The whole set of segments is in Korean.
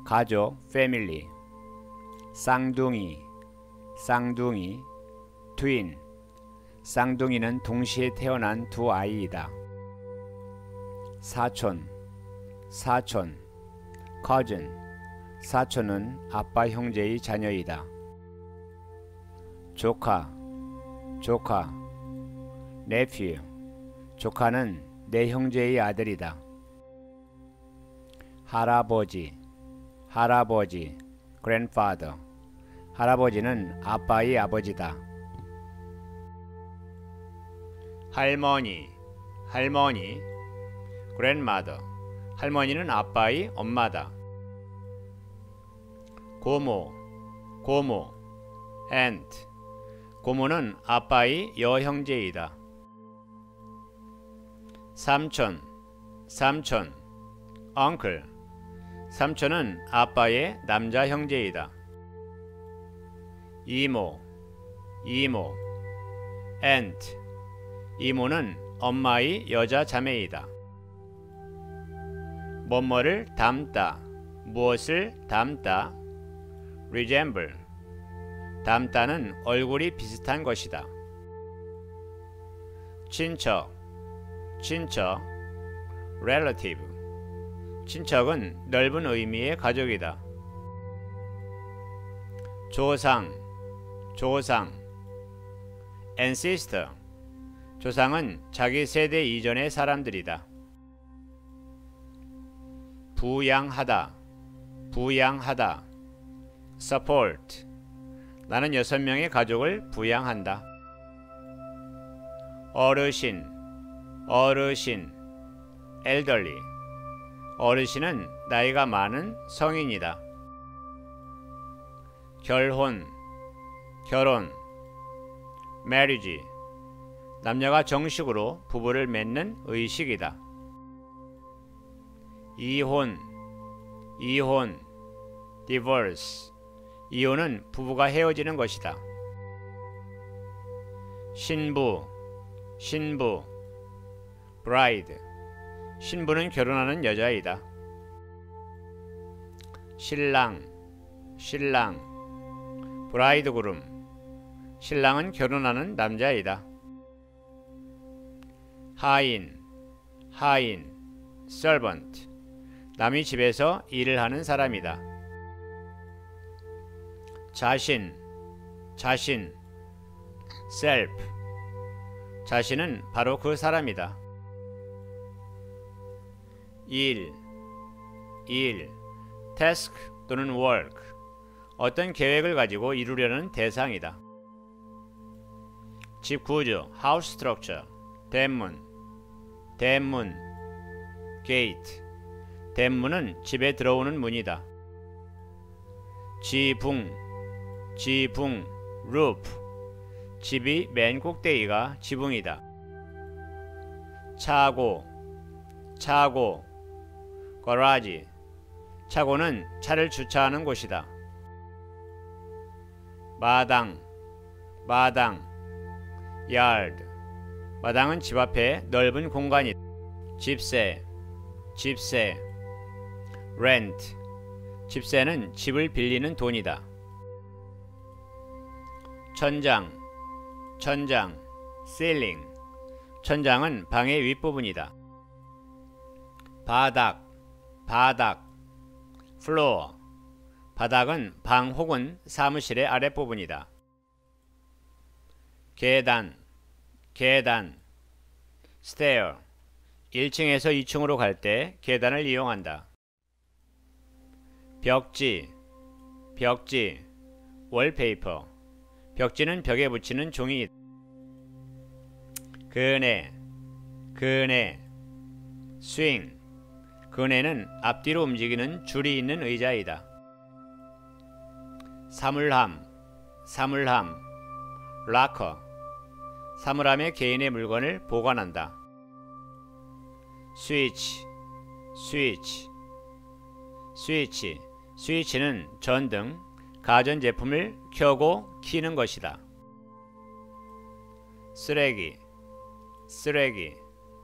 가족, 패밀리. 쌍둥이, 쌍둥이, 트윈. 쌍둥이는 동시에 태어난 두 아이이다. 사촌, 사촌, cousin. 사촌은 아빠 형제의 자녀이다. 조카, 조카, nephew. 조카는 내 형제의 아들이다. 할아버지, 할아버지, grandfather. 할아버지는 아빠의 아버지다. 할머니, 할머니, grandmother. 할머니는 아빠의 엄마다. 고모, 고모, aunt. 고모는 아빠의 여형제이다. 삼촌, 삼촌, uncle. 삼촌은 아빠의 남자 형제이다. 이모, 이모, aunt. 이모는 엄마의 여자 자매이다. 뭐뭐를 닮다, 무엇을 닮다. resemble. 닮다는 얼굴이 비슷한 것이다. 친척, 친척, relative. 친척은 넓은 의미의 가족이다. 조상, 조상, ancestor. 조상은 자기 세대 이전의 사람들이다. 부양하다, 부양하다. support. 나는 6명의 가족을 부양한다. 어르신, 어르신, elderly. 어르신은 나이가 많은 성인이다. 결혼, 결혼, marriage. 남녀가 정식으로 부부를 맺는 의식이다. 이혼, 이혼, divorce. 이혼은 부부가 헤어지는 것이다. 신부, 신부, bride. 신부는 결혼하는 여자이다. 신랑, 신랑, bridegroom. 신랑은 결혼하는 남자이다. 하인, 하인, servant. 남의 집에서 일을 하는 사람이다. 자신, 자신, self. 자신은 바로 그 사람이다. 일, 일, task 또는 work. 어떤 계획을 가지고 이루려는 대상이다. 집 구조, house structure. 대문, 대문, gate. 대문은 집에 들어오는 문이다. 지붕, 지붕, roof. 집이 맨 꼭대기가 지붕이다. 차고, 차고, garage. 차고는 차를 주차하는 곳이다. 마당, 마당, yard. 마당은 집 앞에 넓은 공간이다. 집세, 집세, rent. 집세는 집을 빌리는 돈이다. 천장, 천장, ceiling. 천장은 방의 윗부분이다. 바닥, 바닥, floor. 바닥은 방 혹은 사무실의 아랫부분이다. 계단, 계단, stair. 1층에서 2층으로 갈 때 계단을 이용한다. 벽지, 벽지, wallpaper. 벽지는 벽에 붙이는 종이. 그네, 그네, swing. 그네는 앞뒤로 움직이는 줄이 있는 의자이다. 사물함, 사물함, locker. 사물함에 개인의 물건을 보관한다. 스위치, 스위치, 스위치. 스위치는 전등, 가전제품을 켜고 키는 것이다. 쓰레기, 쓰레기,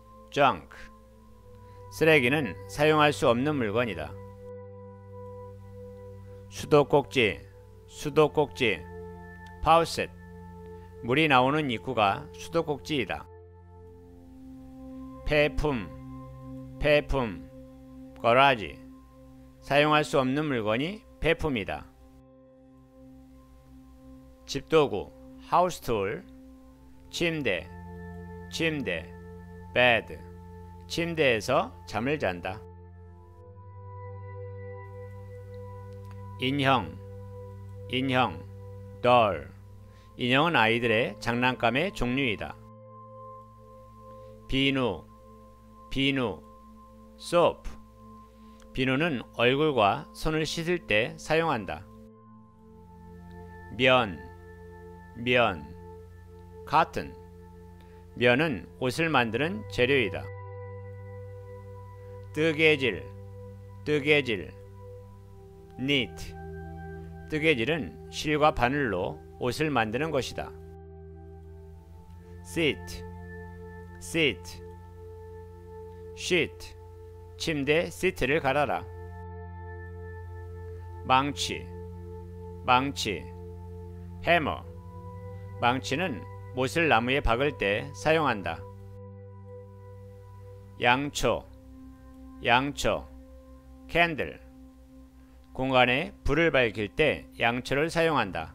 junk. 쓰레기는 사용할 수 없는 물건이다. 수도꼭지, 수도꼭지. faucet. 물이 나오는 입구가 수도꼭지이다. 폐품, 폐품. garage. 사용할 수 없는 물건이 폐품이다. 집도구, house tool. 침대, 침대. bed. 침대에서 잠을 잔다. 인형, 인형. doll. 인형은 아이들의 장난감의 종류이다. 비누, 비누. soap. 비누는 얼굴과 손을 씻을 때 사용한다. 면, 면. cotton. 면은 옷을 만드는 재료이다. 뜨개질, 뜨개질. knit. 뜨개질은 실과 바늘로 옷을 만드는 것이다. sit, sit. sheet. 침대 시트를 갈아라. 망치, 망치. hammer. 망치는 못을 나무에 박을 때 사용한다. 양초, 양초. candle. 공간에 불을 밝힐 때 양초를 사용한다.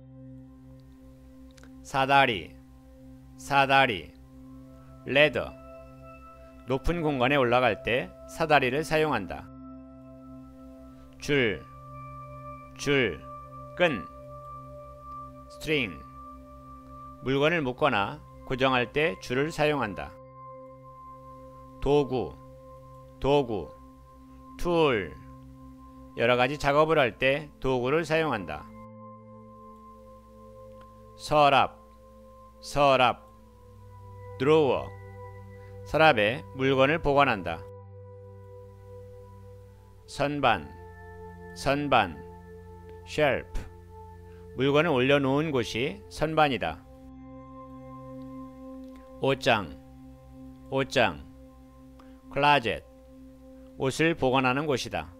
사다리, 사다리. ladder. 높은 공간에 올라갈 때 사다리를 사용한다. 줄, 줄. 끈. string. 물건을 묶거나 고정할 때 줄을 사용한다. 도구, 도구. tool. 여러가지 작업을 할 때 도구를 사용한다. 서랍, 서랍. drawer. 서랍에 물건을 보관한다. 선반, 선반. shelf. 물건을 올려놓은 곳이 선반이다. 옷장, 옷장. closet. 옷을 보관하는 곳이다.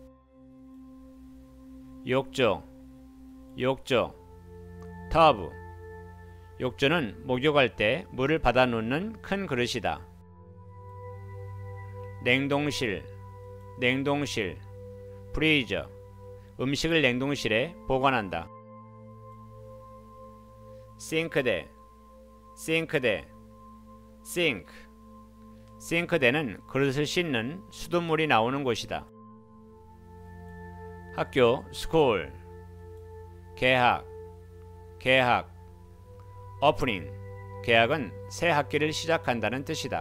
욕조, 욕조. tub. 욕조는 목욕할 때 물을 받아 놓는 큰 그릇이다. 냉동실, 냉동실. freezer. 음식을 냉동실에 보관한다. 싱크대, 싱크대. sink. 싱크대는 그릇을 씻는 수돗물이 나오는 곳이다. 학교, school. 개학, 개학. opening. 개학은 새 학기를 시작한다는 뜻이다.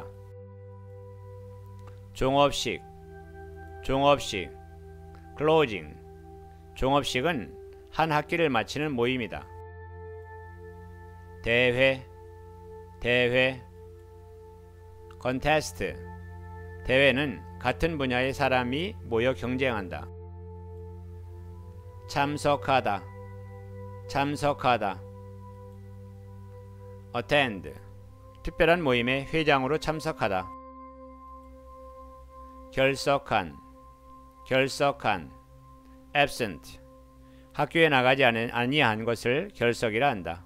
종업식, 종업식. closing. 종업식은 한 학기를 마치는 모임이다. 대회, 대회. contest. 대회는 같은 분야의 사람이 모여 경쟁한다. 참석하다, 참석하다. attend. 특별한 모임에 회장으로 참석하다. 결석한, 결석한. absent. 학교에 나가지 아니한 것을 결석이라 한다.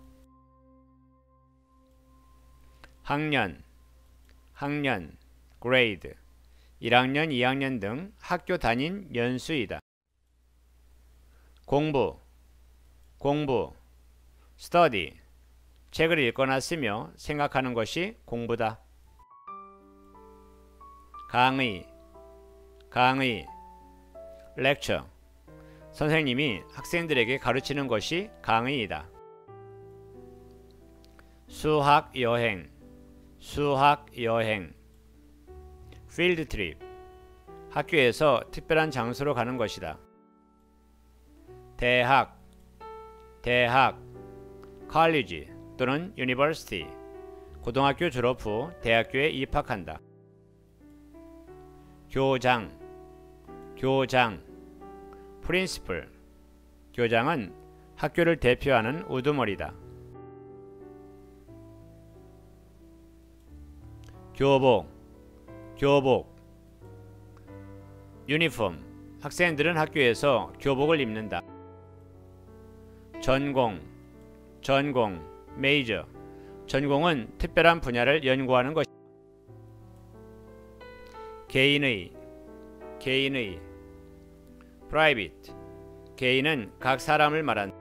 학년, 학년. grade. 1학년, 2학년 등 학교 다닌 연수이다. 공부, 공부. study. 책을 읽거나 쓰며 생각하는 것이 공부다. 강의, 강의. lecture. 선생님이 학생들에게 가르치는 것이 강의이다. 수학 여행, 수학 여행. field trip. 학교에서 특별한 장소로 가는 것이다. 대학, 대학. college 또는 university. 고등학교 졸업 후 대학교에 입학한다. 교장, 교장. principal. 교장은 학교를 대표하는 우두머리다. 교복, 교복. 유니폼. 학생들은 학교에서 교복을 입는다. 전공, 전공, major. 전공은 특별한 분야를 연구하는 것. 개인의, 개인의. private. 개인은 각 사람을 말한다.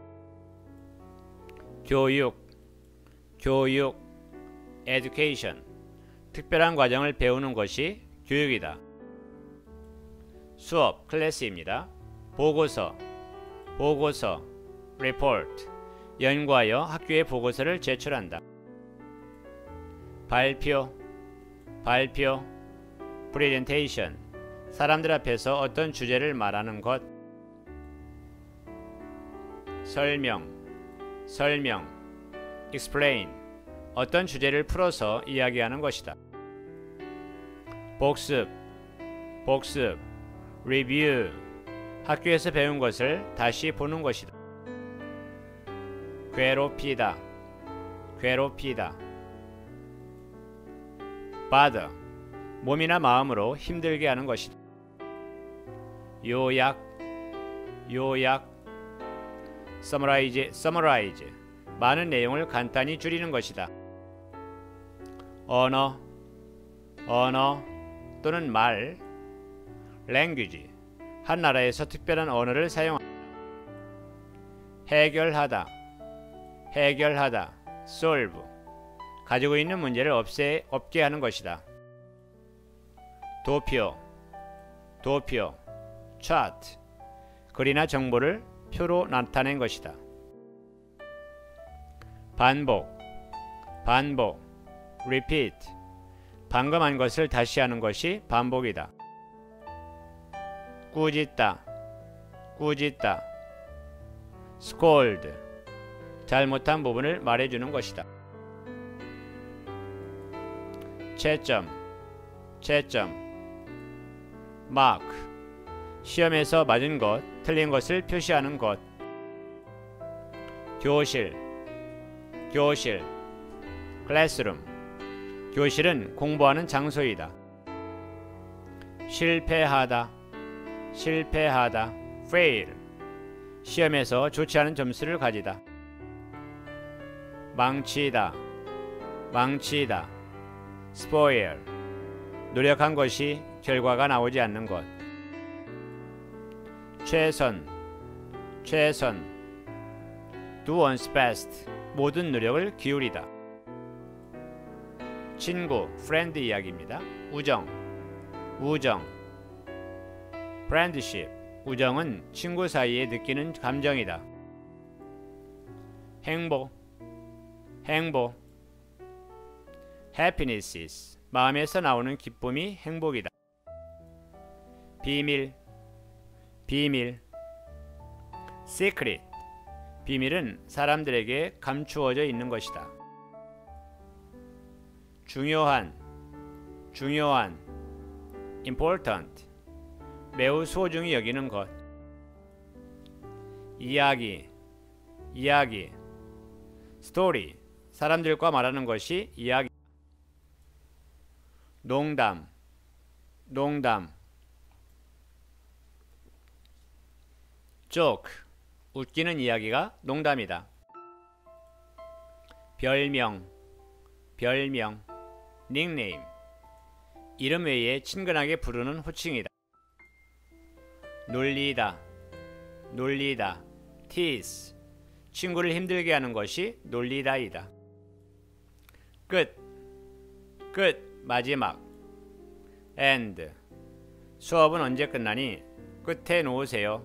교육, 교육, education. 특별한 과정을 배우는 것이 교육이다. 수업, 클래스입니다. 보고서, 보고서, report. 연구하여 학교에 보고서를 제출한다. 발표, 발표, presentation. 사람들 앞에서 어떤 주제를 말하는 것. 설명, 설명, explain. 어떤 주제를 풀어서 이야기하는 것이다. 복습, 복습, review. 학교에서 배운 것을 다시 보는 것이다. 괴롭히다, 괴롭히다. bother. 몸이나 마음으로 힘들게 하는 것이다. 요약, 요약. summarize, summarize. 많은 내용을 간단히 줄이는 것이다. 언어, 언어 또는 말. language. 한 나라에서 특별한 언어를 사용한다. 해결하다, 해결하다. solve. 가지고 있는 문제를 없게 하는 것이다. 도표, 도표, chart. 글이나 정보를 표로 나타낸 것이다. 반복, 반복, repeat. 방금 한 것을 다시 하는 것이 반복이다. 꾸짖다, 꾸짖다. scold. 잘못한 부분을 말해주는 것이다. 채점, 채점. mark. 시험에서 맞은 것, 틀린 것을 표시하는 것. 교실, 교실, classroom. 교실은 공부하는 장소이다. 실패하다, 실패하다. fail. 시험에서 좋지 않은 점수를 가지다. 망치다, 망치다. spoil. 노력한 것이 결과가 나오지 않는 것. 최선, 최선. do one's best. 모든 노력을 기울이다. 친구, friend 이야기입니다. 우정, 우정. friendship. 우정은 친구 사이에 느끼는 감정이다. 행복, 행복. happiness. 마음에서 나오는 기쁨이 행복이다. 비밀, 비밀. secret. 비밀은 사람들에게 감추어져 있는 것이다. 중요한, 중요한. important. 매우 소중히 여기는 것. 이야기, 이야기. story. 사람들과 말하는 것이 이야기. 농담, 농담. joke. 웃기는 이야기가 농담이다. 별명, 별명. nickname. 이름 외에 친근하게 부르는 호칭이다. 놀리다, 놀리다. tease. 친구를 힘들게 하는 것이 놀리다이다. 끝, 끝. 마지막. end. 수업은 언제 끝나니? 끝에 놓으세요.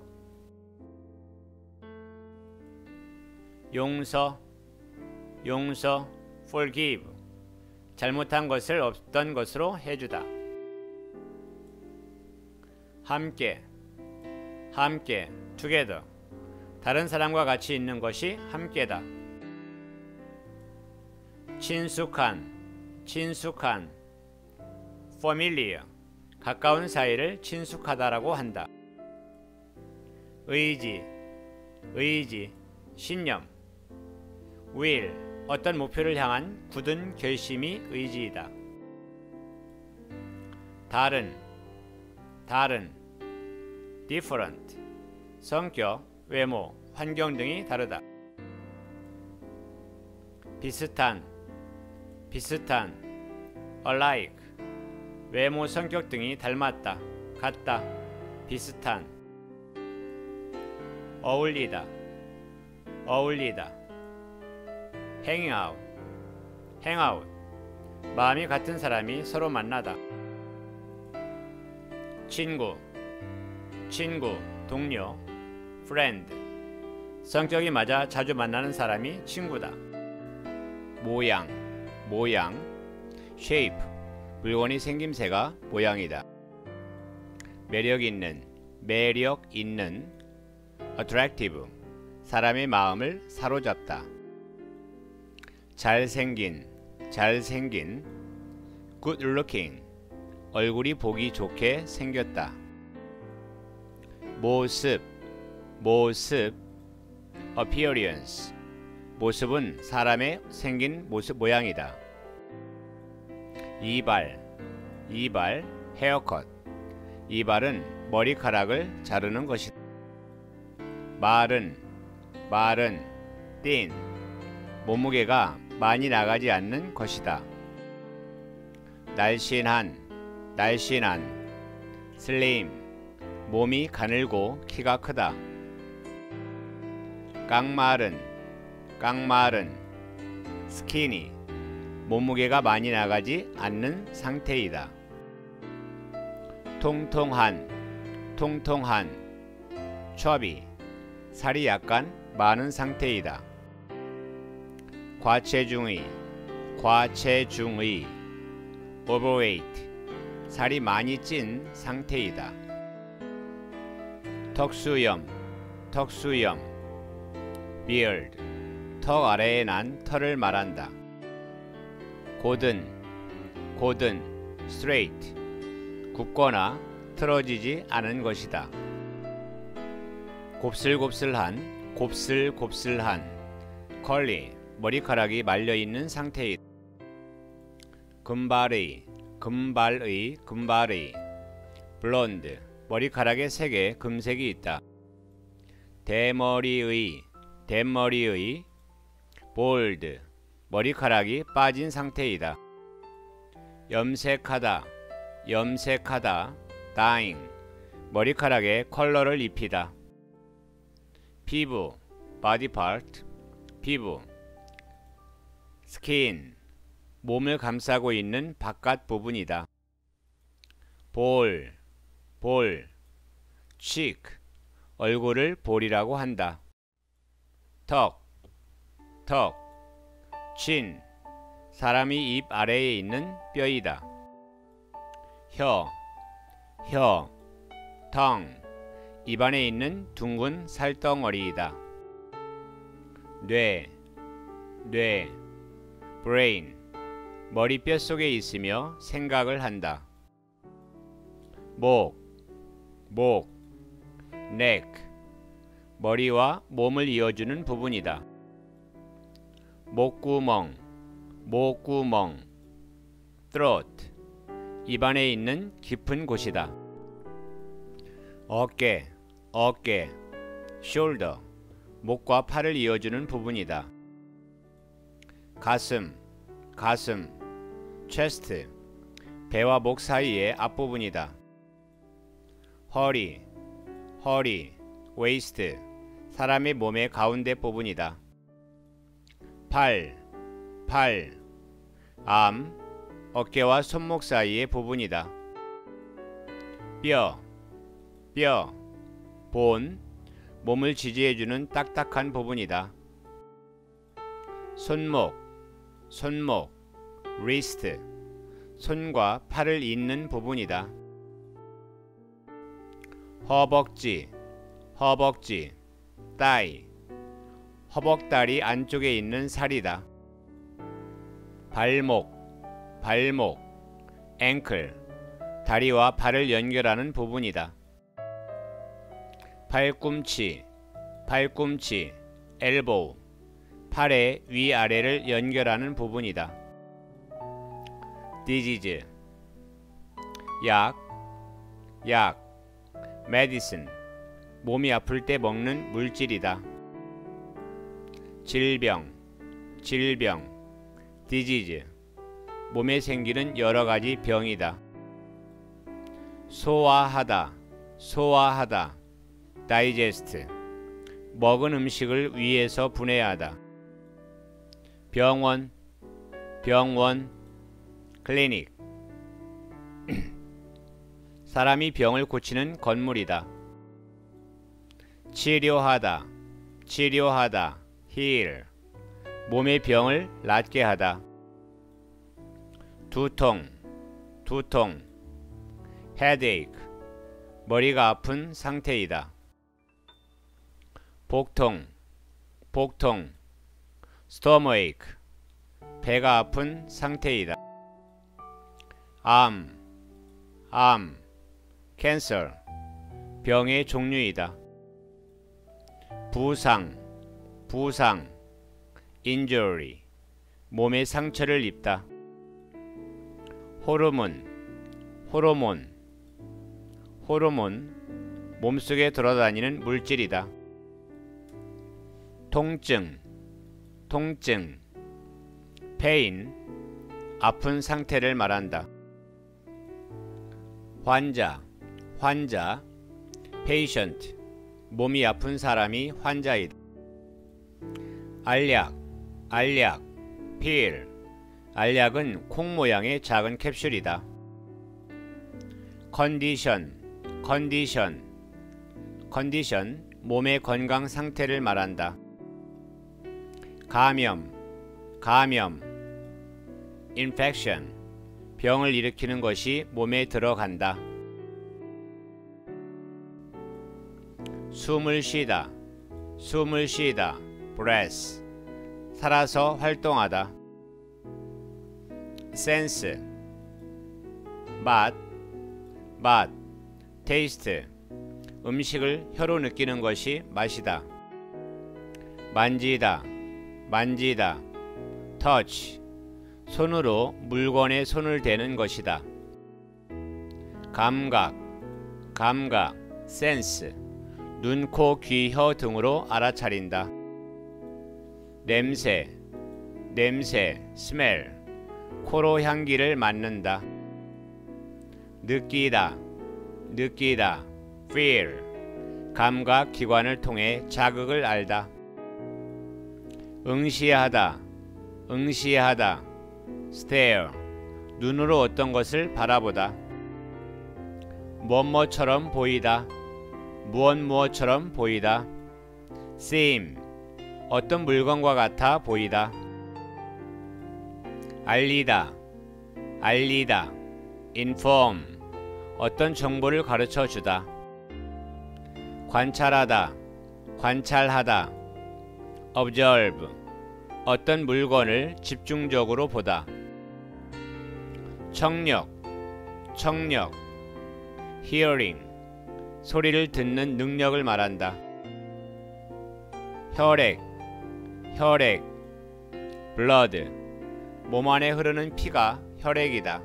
용서, 용서. forgive. 잘못한 것을 없던 것으로 해주다. 함께, 함께. together. 다른 사람과 같이 있는 것이 함께다. 친숙한, 친숙한. familiar. 가까운 사이를 친숙하다라고 한다. 의지, 의지. 신념. will. 어떤 목표를 향한 굳은 결심이 의지이다. 다른, 다른. different. 성격, 외모, 환경 등이 다르다. 비슷한, 비슷한, alike, 외모, 성격 등이 닮았다, 같다, 비슷한, 어울리다, 어울리다, hang out, hang out, 마음이 같은 사람이 서로 만나다, 친구, 친구, 동료, friend, 성격이 맞아 자주 만나는 사람이 친구다. 모양, 모양, shape, 물건이 생김새가 모양이다. 매력 있는, 매력 있는, attractive, 사람의 마음을 사로잡다. 잘생긴, 잘생긴, good looking, 얼굴이 보기 좋게 생겼다. 모습, 모습, appearance, 모습은 사람의 생긴 모습 모양이다. 이발, 이발, haircut, 이발은 머리카락을 자르는 것이다. 말은, 말은, thin, 몸무게가 많이 나가지 않는 것이다. 날씬한, 날씬한, slim, 몸이 가늘고 키가 크다. 깡마른, 깡마른, skinny, 몸무게가 많이 나가지 않는 상태이다. 통통한, 통통한, chubby, 살이 약간 많은 상태이다. 과체중의, 과체중의, overweight, 살이 많이 찐 상태이다. 턱수염, 턱수염, beard, 턱 아래에 난 털을 말한다. 고든, 고든, straight, 굽거나 틀어지지 않은 것이다. 곱슬곱슬한, 곱슬곱슬한, curly, 머리카락이 말려있는 상태이다. 금발의, 금발의, 금발의, blonde, 머리카락에 색에 금색이 있다. 대머리의, 대머리의, bald, 머리카락이 빠진 상태이다. 염색하다, 염색하다, dyeing, 머리카락에 컬러를 입히다. 피부, body part, 피부. skin, 몸을 감싸고 있는 바깥 부분이다. 볼, 볼, cheek, 얼굴을 볼이라고 한다. 턱, 턱, chin, 사람이 입 아래에 있는 뼈이다. 혀, 혀, tongue, 입안에 있는 둥근 살덩어리이다. 뇌, 뇌, brain, 머리뼈 속에 있으며 생각을 한다. 목, 목, neck, 머리와 몸을 이어주는 부분이다. 목구멍, 목구멍, throat, 입안에 있는 깊은 곳이다. 어깨, 어깨, shoulder, 목과 팔을 이어주는 부분이다. 가슴, 가슴, chest, 배와 목 사이의 앞부분이다. 허리, 허리, waist, 사람의 몸의 가운데 부분이다. 팔, 팔, 암, 어깨와 손목 사이의 부분이다. 뼈, 뼈, 본, 몸을 지지해주는 딱딱한 부분이다. 손목, 손목, wrist, 손과 팔을 잇는 부분이다. 허벅지, 허벅지, thigh, 허벅다리 안쪽에 있는 살이다. 발목, 발목, ankle, 다리와 발을 연결하는 부분이다. 팔꿈치, 팔꿈치, elbow, 팔의 위아래를 연결하는 부분이다. disease, 약, 약, medicine, 몸이 아플 때 먹는 물질이다. 질병, 질병, disease, 몸에 생기는 여러 가지 병이다. 소화하다, 소화하다, digest, 먹은 음식을 위에서 분해하다. 병원, 병원, clinic, 사람이 병을 고치는 건물이다. 치료하다, 치료하다, heal, 몸의 병을 낫게 하다. 두통, 두통, headache, 머리가 아픈 상태이다. 복통, 복통, stomachache, 배가 아픈 상태이다. 암, 암, cancer, 병의 종류이다. 부상, 부상, injury, 몸에 상처를 입다. 호르몬, 호르몬, 호르몬, 몸속에 돌아다니는 물질이다. 통증, 통증, pain, 아픈 상태를 말한다. 환자, 환자, patient, 몸이 아픈 사람이 환자이다. 알약, 알약, pill, 알약은 콩 모양의 작은 캡슐이다. 컨디션, 컨디션, 컨디션, 몸의 건강 상태를 말한다. 감염, 감염, infection, 병을 일으키는 것이 몸에 들어간다. 숨을 쉬다, 숨을 쉬다, breath, 살아서 활동하다. sense, 맛, 맛, taste, 음식을 혀로 느끼는 것이 맛이다. 만지다, 만지다, touch, 손으로 물건에 손을 대는 것이다. 감각, 감각, sense, 눈, 코, 귀, 혀 등으로 알아차린다. 냄새, 냄새, smell, 코로 향기를 맡는다. 느끼다, 느끼다, feel, 감각 기관을 통해 자극을 알다. 응시하다, 응시하다, stare, 눈으로 어떤 것을 바라보다. 무엇처럼 보이다, 무엇처럼 보이다. seem, 어떤 물건과 같아 보이다. 알리다, 알리다, inform, 어떤 정보를 가르쳐 주다. 관찰하다, 관찰하다, observe, 어떤 물건을 집중적으로 보다. 청력, 청력, hearing, 소리를 듣는 능력을 말한다. 혈액, 혈액, blood, 몸 안에 흐르는 피가 혈액이다.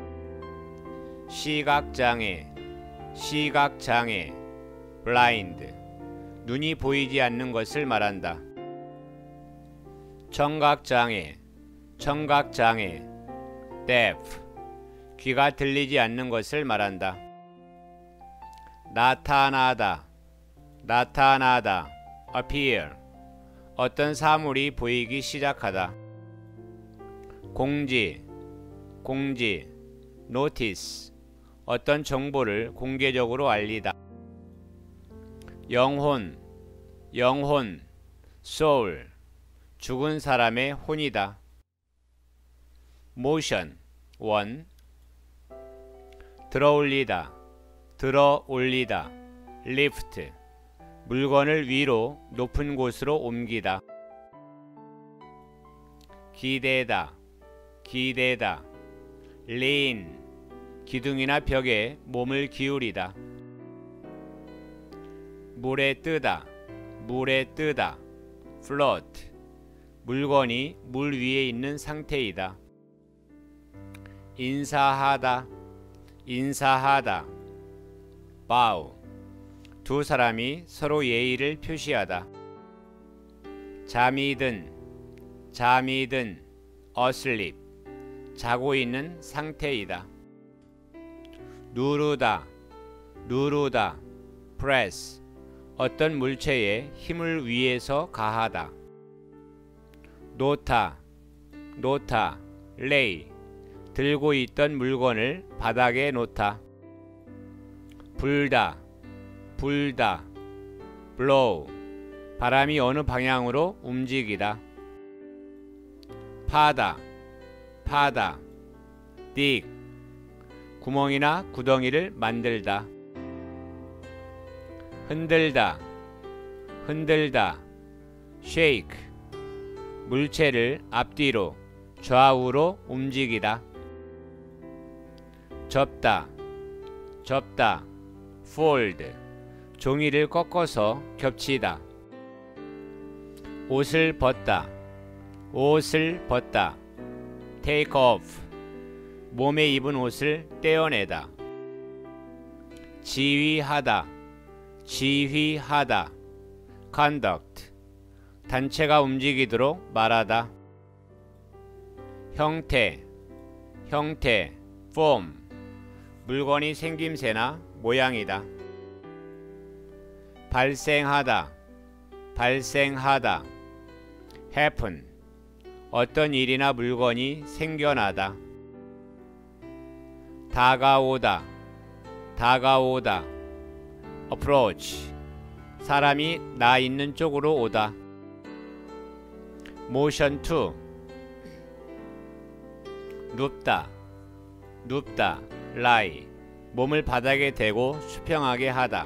시각장애, 시각장애, blind, 눈이 보이지 않는 것을 말한다. 청각장애, 청각장애, deaf, 귀가 들리지 않는 것을 말한다. 나타나다, 나타나다, appear, 어떤 사물이 보이기 시작하다. 공지, 공지, notice, 어떤 정보를 공개적으로 알리다. 영혼, 영혼, soul, 죽은 사람의 혼이다. motion, 원, 들어올리다, 들어올리다, lift, 물건을 위로 높은 곳으로 옮기다. 기대다, 기대다, lean, 기둥이나 벽에 몸을 기울이다. 물에 뜨다, 물에 뜨다, float, 물건이 물 위에 있는 상태이다. 인사하다, 인사하다, bow, 두 사람이 서로 예의를 표시하다. 잠이 든, 잠이 든, asleep, 자고 있는 상태이다. 누르다, 누르다, press, 어떤 물체에 힘을 위해서 가하다. 놓다, 놓다, lay, 들고 있던 물건을 바닥에 놓다. 불다, 불다, blow, 바람이 어느 방향으로 움직이다. 파다, 파다, dig, 구멍이나 구덩이를 만들다. 흔들다, 흔들다, shake, 물체를 앞뒤로, 좌우로 움직이다. 접다, 접다, fold, 종이를 꺾어서 겹치다. 옷을 벗다, 옷을 벗다, take off, 몸에 입은 옷을 떼어내다. 지휘하다, 지휘하다, conduct, 단체가 움직이도록 말하다. 형태, 형태, form, 물건이 생김새나 모양이다. 발생하다, 발생하다, happen, 어떤 일이나 물건이 생겨나다. 다가오다, 다가오다, approach, 사람이 나 있는 쪽으로 오다. motion to, 눕다, 눕다, lie, 몸을 바닥에 대고 수평하게 하다.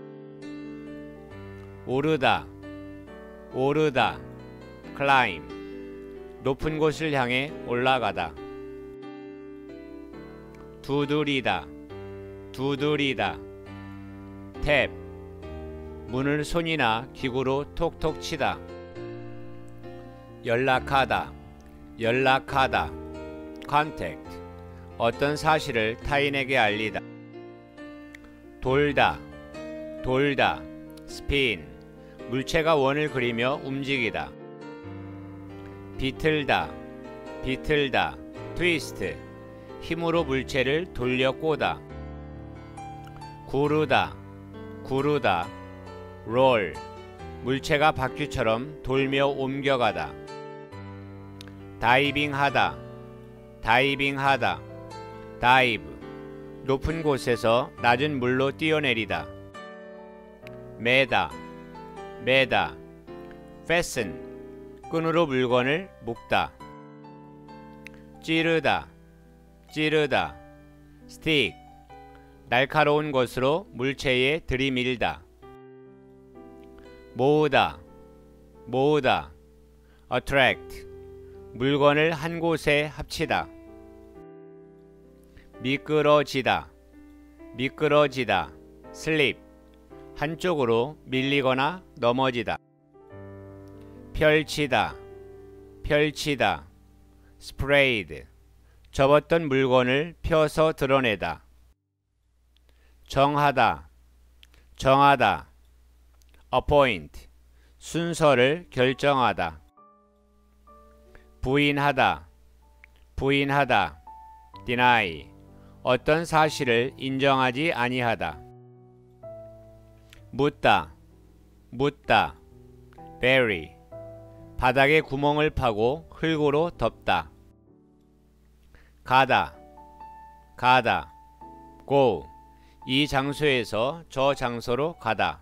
오르다, 오르다, climb, 높은 곳을 향해 올라가다. 두드리다, 두드리다, tap, 문을 손이나 기구로 톡톡 치다. 연락하다, 연락하다, contact, 어떤 사실을 타인에게 알리다. 돌다, 돌다, spin, 물체가 원을 그리며 움직이다. 비틀다, 비틀다, twist, 힘으로 물체를 돌려 꼬다. 구르다, 구르다, roll, 물체가 바퀴처럼 돌며 옮겨가다. 다이빙하다, 다이빙하다, dive, 높은 곳에서 낮은 물로 뛰어내리다. 매다, 매다, fasten, 끈으로 물건을 묶다. 찌르다, 찌르다, stick, 날카로운 것으로 물체에 들이밀다. 모으다, 모으다, attract, 물건을 한 곳에 합치다. 미끄러지다, 미끄러지다, slip, 한쪽으로 밀리거나 넘어지다. 펼치다, 펼치다, spread, 접었던 물건을 펴서 드러내다. 정하다, 정하다, appoint, 순서를 결정하다. 부인하다, 부인하다, deny, 어떤 사실을 인정하지 아니하다. 묻다, 묻다, bury, 바닥에 구멍을 파고 흙으로 덮다. 가다, 가다, go, 이 장소에서 저 장소로 가다.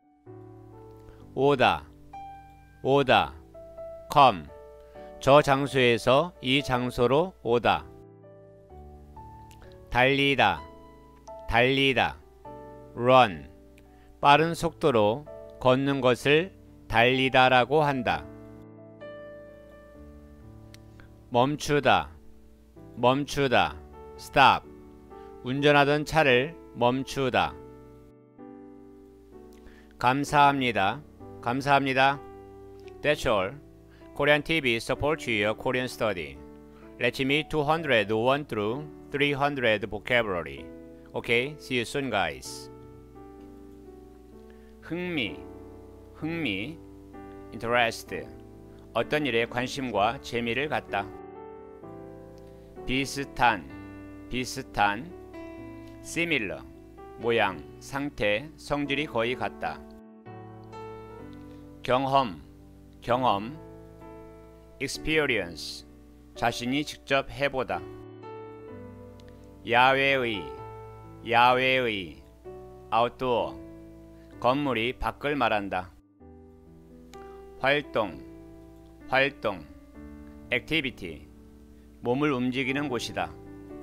오다, 오다, come, 저 장소에서 이 장소로 오다. 달리다, 달리다, run, 빠른 속도로 걷는 것을 달리다라고 한다. 멈추다, 멈추다, stop, 운전하던 차를 멈추다. 감사합니다, 감사합니다. That's all. Korean TV supports your Korean study. Let's meet 201 through 300 vocabulary. Okay, see you soon, guys. 흥미, 흥미, interest, 어떤 일에 관심과 재미를 갖다. 비슷한, 비슷한. similar, 모양, 상태, 성질이 거의 같다. 경험, 경험. experience, 자신이 직접 해보다. 야외의, 야외의. outdoor, 건물이 밖을 말한다. 활동, 활동. activity, 몸을 움직이는 곳이다.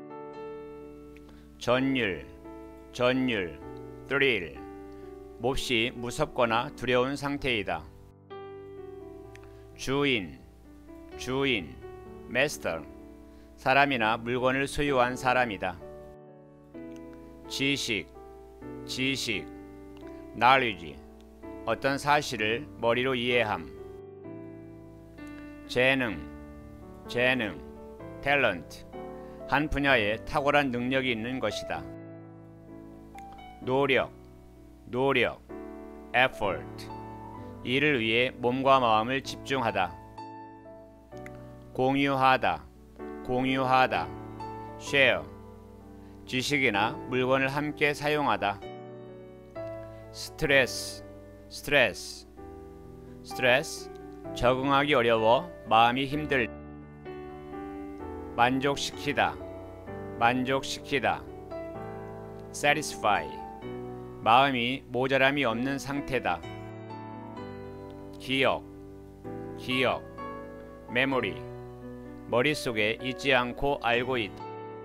전율, 전율. thrill, 몹시 무섭거나 두려운 상태이다. 주인, 주인. master, 사람이나 물건을 소유한 사람이다. 지식, 지식. knowledge, 어떤 사실을 머리로 이해함. 재능, 재능. talent, 한 분야에 탁월한 능력이 있는 것이다. 노력, 노력. effort, 이를 위해 몸과 마음을 집중하다. 공유하다, 공유하다. share, 지식이나 물건을 함께 사용하다. 스트레스, 스트레스. 스트레스, 적응하기 어려워 마음이 힘들. 만족시키다, 만족시키다. satisfy, 마음이 모자람이 없는 상태다. 기억, 기억. memory, 머릿속에 잊지 않고 알고 있다.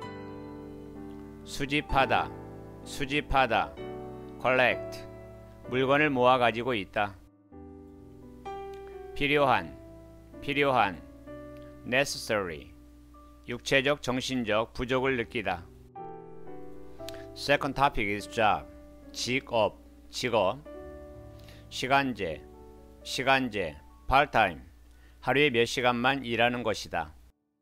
수집하다, 수집하다. collect, 물건을 모아 가지고 있다. 필요한, 필요한. necessary, 육체적 정신적 부족을 느끼다. Second topic is job, 직업, 직업. 시간제, 시간제. part-time, 하루에 몇 시간만 일하는 것이다.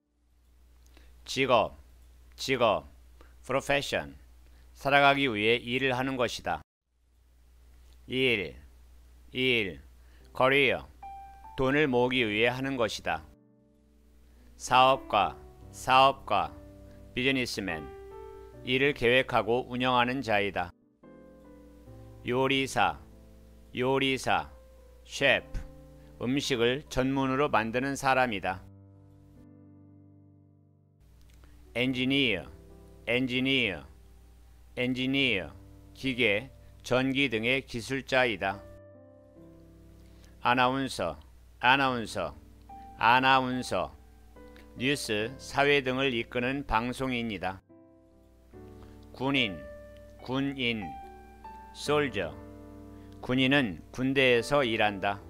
직업, 직업. profession, 살아가기 위해 일을 하는 것이다. 일, 일. career, 돈을 모으기 위해 하는 것이다. 사업가, 사업가. businessman, 일을 계획하고 운영하는 자이다. 요리사, 요리사. chef, 음식을 전문으로 만드는 사람이다. engineer, engineer. engineer, 기계, 전기 등의 기술자이다. 아나운서, 아나운서. 아나운서, 뉴스, 사회 등을 이끄는 방송인이다. 군인, 군인. soldier, 군인은 군대에서 일한다.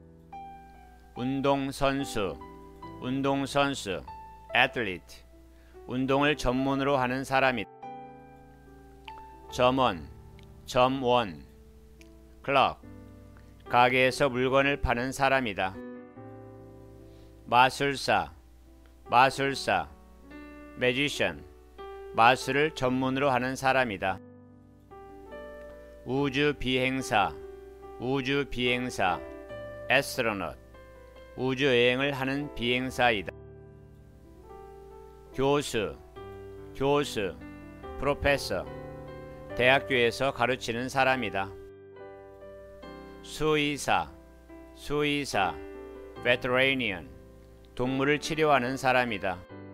운동선수, 운동선수. athlete, 운동을 전문으로 하는 사람이다. 점원, 점원. clerk, 가게에서 물건을 파는 사람이다. 마술사, 마술사. magician, 마술을 전문으로 하는 사람이다. 우주비행사, 우주비행사. astronaut, 우주여행을 하는 비행사이다. 교수, 교수. professor, 대학교에서 가르치는 사람이다. 수의사, 수의사. veterinarian, 동물을 치료하는 사람이다.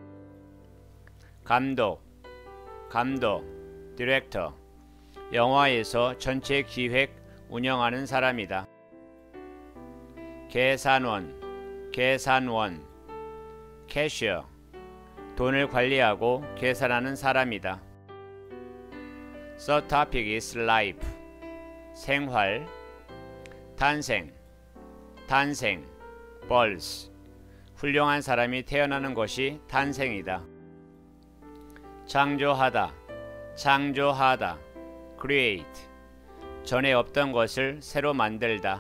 감독, 감독. 디렉터, 영화에서 전체 기획, 운영하는 사람이다. 계산원, 계산원. 캐셔, 돈을 관리하고 계산하는 사람이다. Third topic is life, 생활. 탄생, 탄생. birth, 훌륭한 사람이 태어나는 것이 탄생이다. 창조하다, 창조하다. create, 전에 없던 것을 새로 만들다.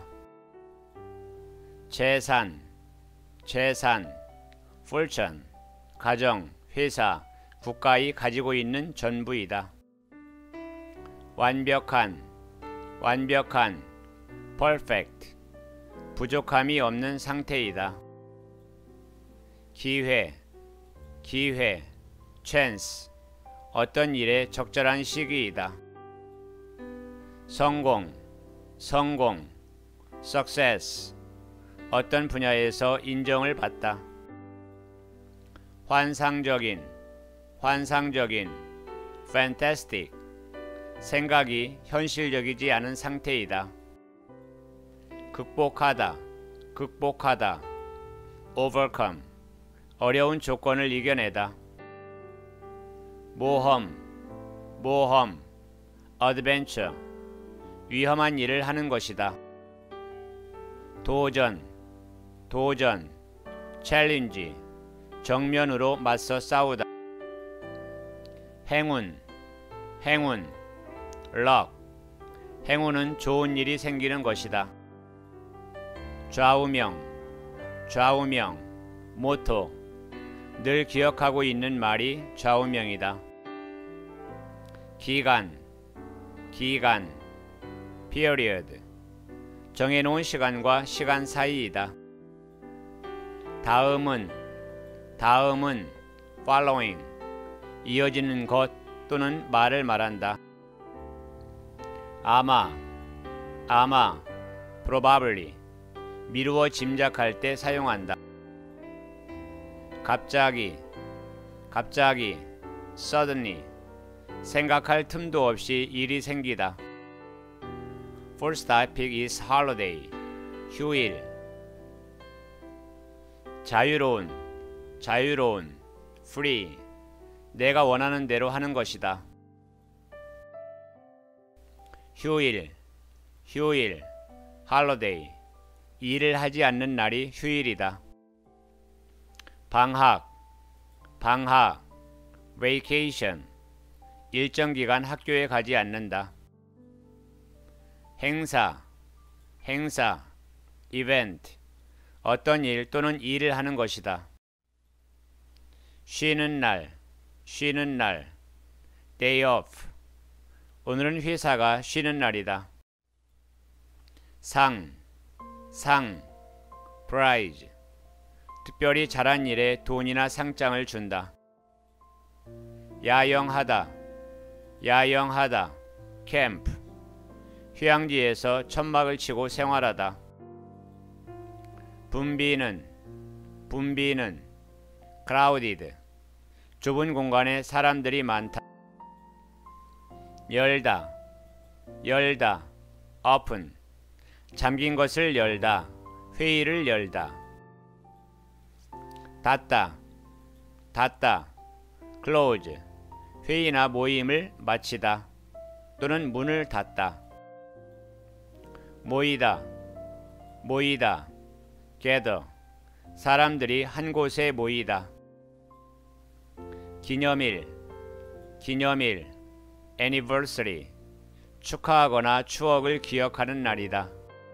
재산, 재산. fortune, 가정, 회사, 국가이 가지고 있는 전부이다. 완벽한, 완벽한. perfect, 부족함이 없는 상태이다. 기회, 기회. chance, 어떤 일의 적절한 시기이다. 성공, 성공, success, 어떤 분야에서 인정을 받다. 환상적인, 환상적인, fantastic, 생각이 현실적이지 않은 상태이다. 극복하다, 극복하다, overcome, 어려운 조건을 이겨내다. 모험, 모험, adventure, 위험한 일을 하는 것이다. 도전, 도전, challenge, 정면으로 맞서 싸우다. 행운, 행운, luck, 행운은 좋은 일이 생기는 것이다. 좌우명, 좌우명, 모토, 늘 기억하고 있는 말이 좌우명이다. 기간, 기간, period, 정해놓은 시간과 시간 사이이다. 다음은, 다음은, following, 이어지는 것 또는 말을 말한다. 아마, 아마, probably, 미루어 짐작할 때 사용한다. 갑자기, 갑자기, suddenly, 생각할 틈도 없이 일이 생기다. First topic is holiday, 휴일. 자유로운, 자유로운, free, 내가 원하는 대로 하는 것이다. 휴일, 휴일, holiday, 일을 하지 않는 날이 휴일이다. 방학, 방학, vacation, 일정 기간 학교에 가지 않는다. 행사, 행사, event, 어떤 일 또는 일을 하는 것이다. 쉬는 날, 쉬는 날, day off, 오늘은 회사가 쉬는 날이다. 상, 상, prize, 특별히 잘한 일에 돈이나 상장을 준다. 야영하다, 야영하다, 캠프, 휴양지에서 천막을 치고 생활하다. 붐비는, 붐비는, crowded, 좁은 공간에 사람들이 많다. 열다, 열다, open, 잠긴 것을 열다, 회의를 열다. 닫다, 닫다, close, 회의나 모임을 마치다 또는 문을 닫다. 모이다, 모이다, gather, 사람들이 한 곳에 모이다. 기념일, 기념일, anniversary, 축하하거나 추억을 기억하는 날이다.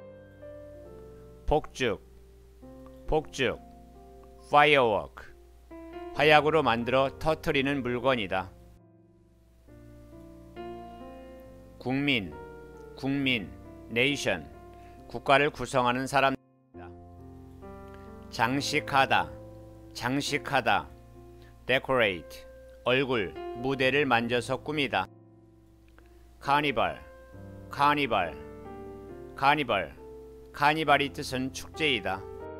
폭죽, 폭죽, firework, 화약으로 만들어 터뜨리는 물건이다. 국민, 국민, nation, 국가를 구성하는 사람들이다. 장식하다, 장식하다, decorate, 얼굴, 무대를 만져서 꾸미다. 카니발, 카니발, 카니발, 카니발이 뜻은 축제이다.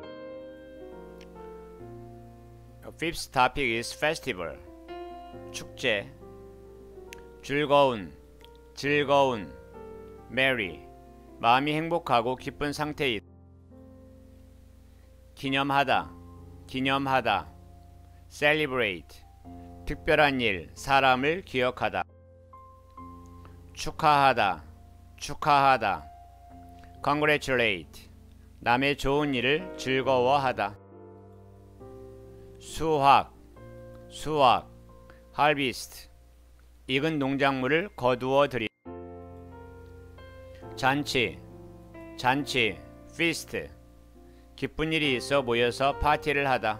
Fifth topic is festival, 축제. 즐거운, 즐거운, merry, 마음이 행복하고 기쁜 상태이다. 기념하다, 기념하다, celebrate, 특별한 일, 사람을 기억하다. 축하하다, 축하하다, congratulate, 남의 좋은 일을 즐거워하다. 수확, 수확, harvest, 익은 농작물을 거두어 들이다. 잔치, 잔치, feast, 기쁜 일이 있어 모여서 파티를 하다.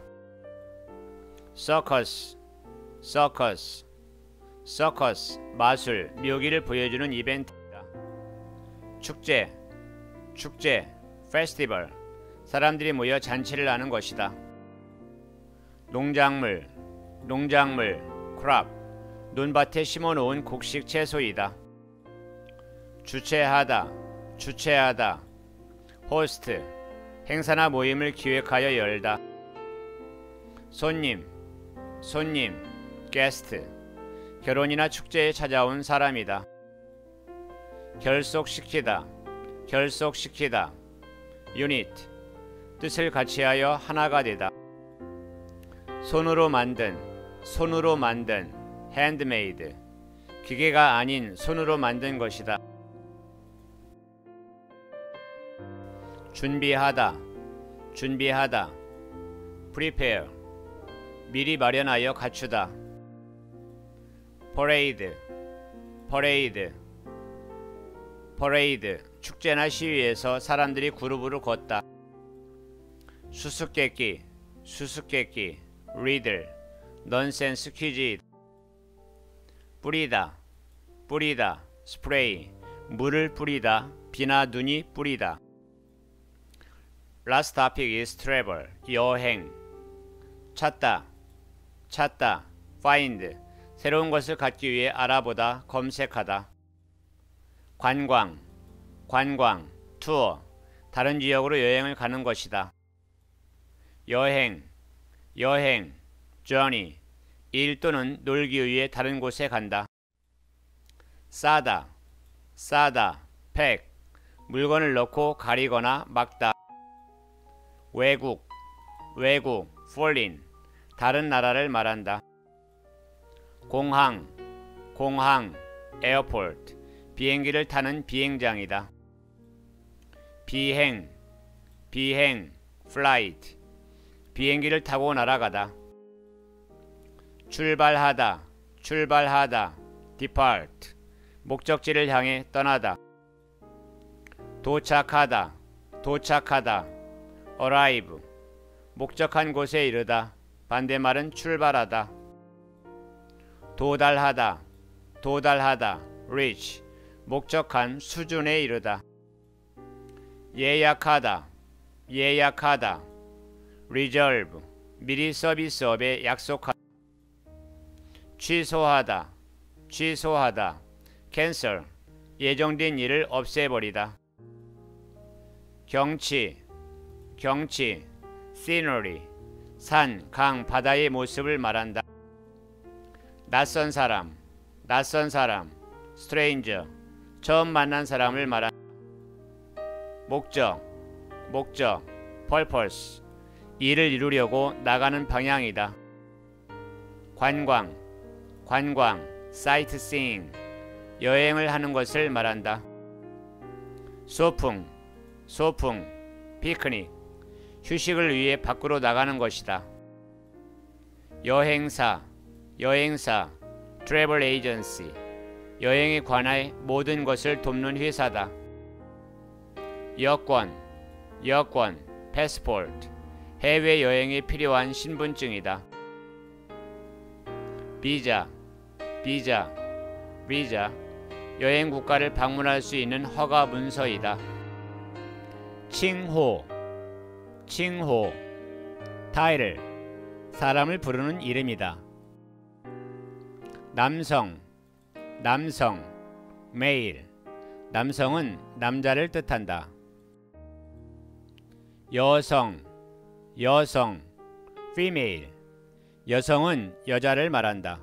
서커스, 서커스, 서커스, 마술, 묘기를 보여주는 이벤트이다. 축제, 축제, 페스티벌, 사람들이 모여 잔치를 하는 것이다. 농작물, 농작물, crop, 논밭에 심어놓은 곡식 채소이다. 주최하다, 주최하다. host, 행사나 모임을 기획하여 열다. 손님, 손님, guest, 결혼이나 축제에 찾아온 사람이다. 결속시키다, 결속시키다. unit, 뜻을 같이하여 하나가 되다. 손으로 만든, 손으로 만든. handmade, 기계가 아닌 손으로 만든 것이다. 준비하다, 준비하다. prepare, 미리 마련하여 갖추다. parade, parade, parade, 축제나 시위에서 사람들이 그룹으로 걷다. 수수께끼, 수수께끼. riddle, 넌센스 퀴즈. 뿌리다, 뿌리다. spray, 물을 뿌리다. 비나 눈이 뿌리다. Last topic is travel, 여행. 찾다, 찾다. find, 새로운 것을 갖기 위해 알아보다, 검색하다. 관광, 관광. tour, 다른 지역으로 여행을 가는 것이다. 여행, 여행. journey, 일 또는 놀기 위해 다른 곳에 간다. 싸다, 싸다. pack, 물건을 넣고 가리거나 막다. 외국, 외국. foreign, 다른 나라를 말한다. 공항, 공항. airport, 비행기를 타는 비행장이다. 비행, 비행. flight, 비행기를 타고 날아가다. 출발하다, 출발하다. depart, 목적지를 향해 떠나다. 도착하다, 도착하다. arrive, 목적한 곳에 이르다. 반대말은 출발하다. 도달하다, 도달하다. reach, 목적한 수준에 이르다. 예약하다, 예약하다. reserve, 미리 서비스업에 약속하다. 취소하다, 취소하다. cancel, 예정된 일을 없애버리다. 경치, 경치. scenery, 산, 강, 바다의 모습을 말한다. 낯선 사람, 낯선 사람. stranger, 처음 만난 사람을 말한다. 목적, 목적. purpose, 일을 이루려고 나가는 방향이다. 관광, 관광. sightseeing, 여행을 하는 것을 말한다. 소풍, 소풍. 피크닉, 휴식을 위해 밖으로 나가는 것이다. 여행사, 여행사. travel agency, 여행에 관해 모든 것을 돕는 회사다. 여권, 여권. passport, 해외여행에 필요한 신분증이다. 비자, 비자. 비자, 여행 국가를 방문할 수 있는 허가 문서이다. 칭호, 칭호. 타이틀, 사람을 부르는 이름이다. 남성, 남성. male, 남성은 남자를 뜻한다. 여성, 여성. female, 여성은 여자를 말한다.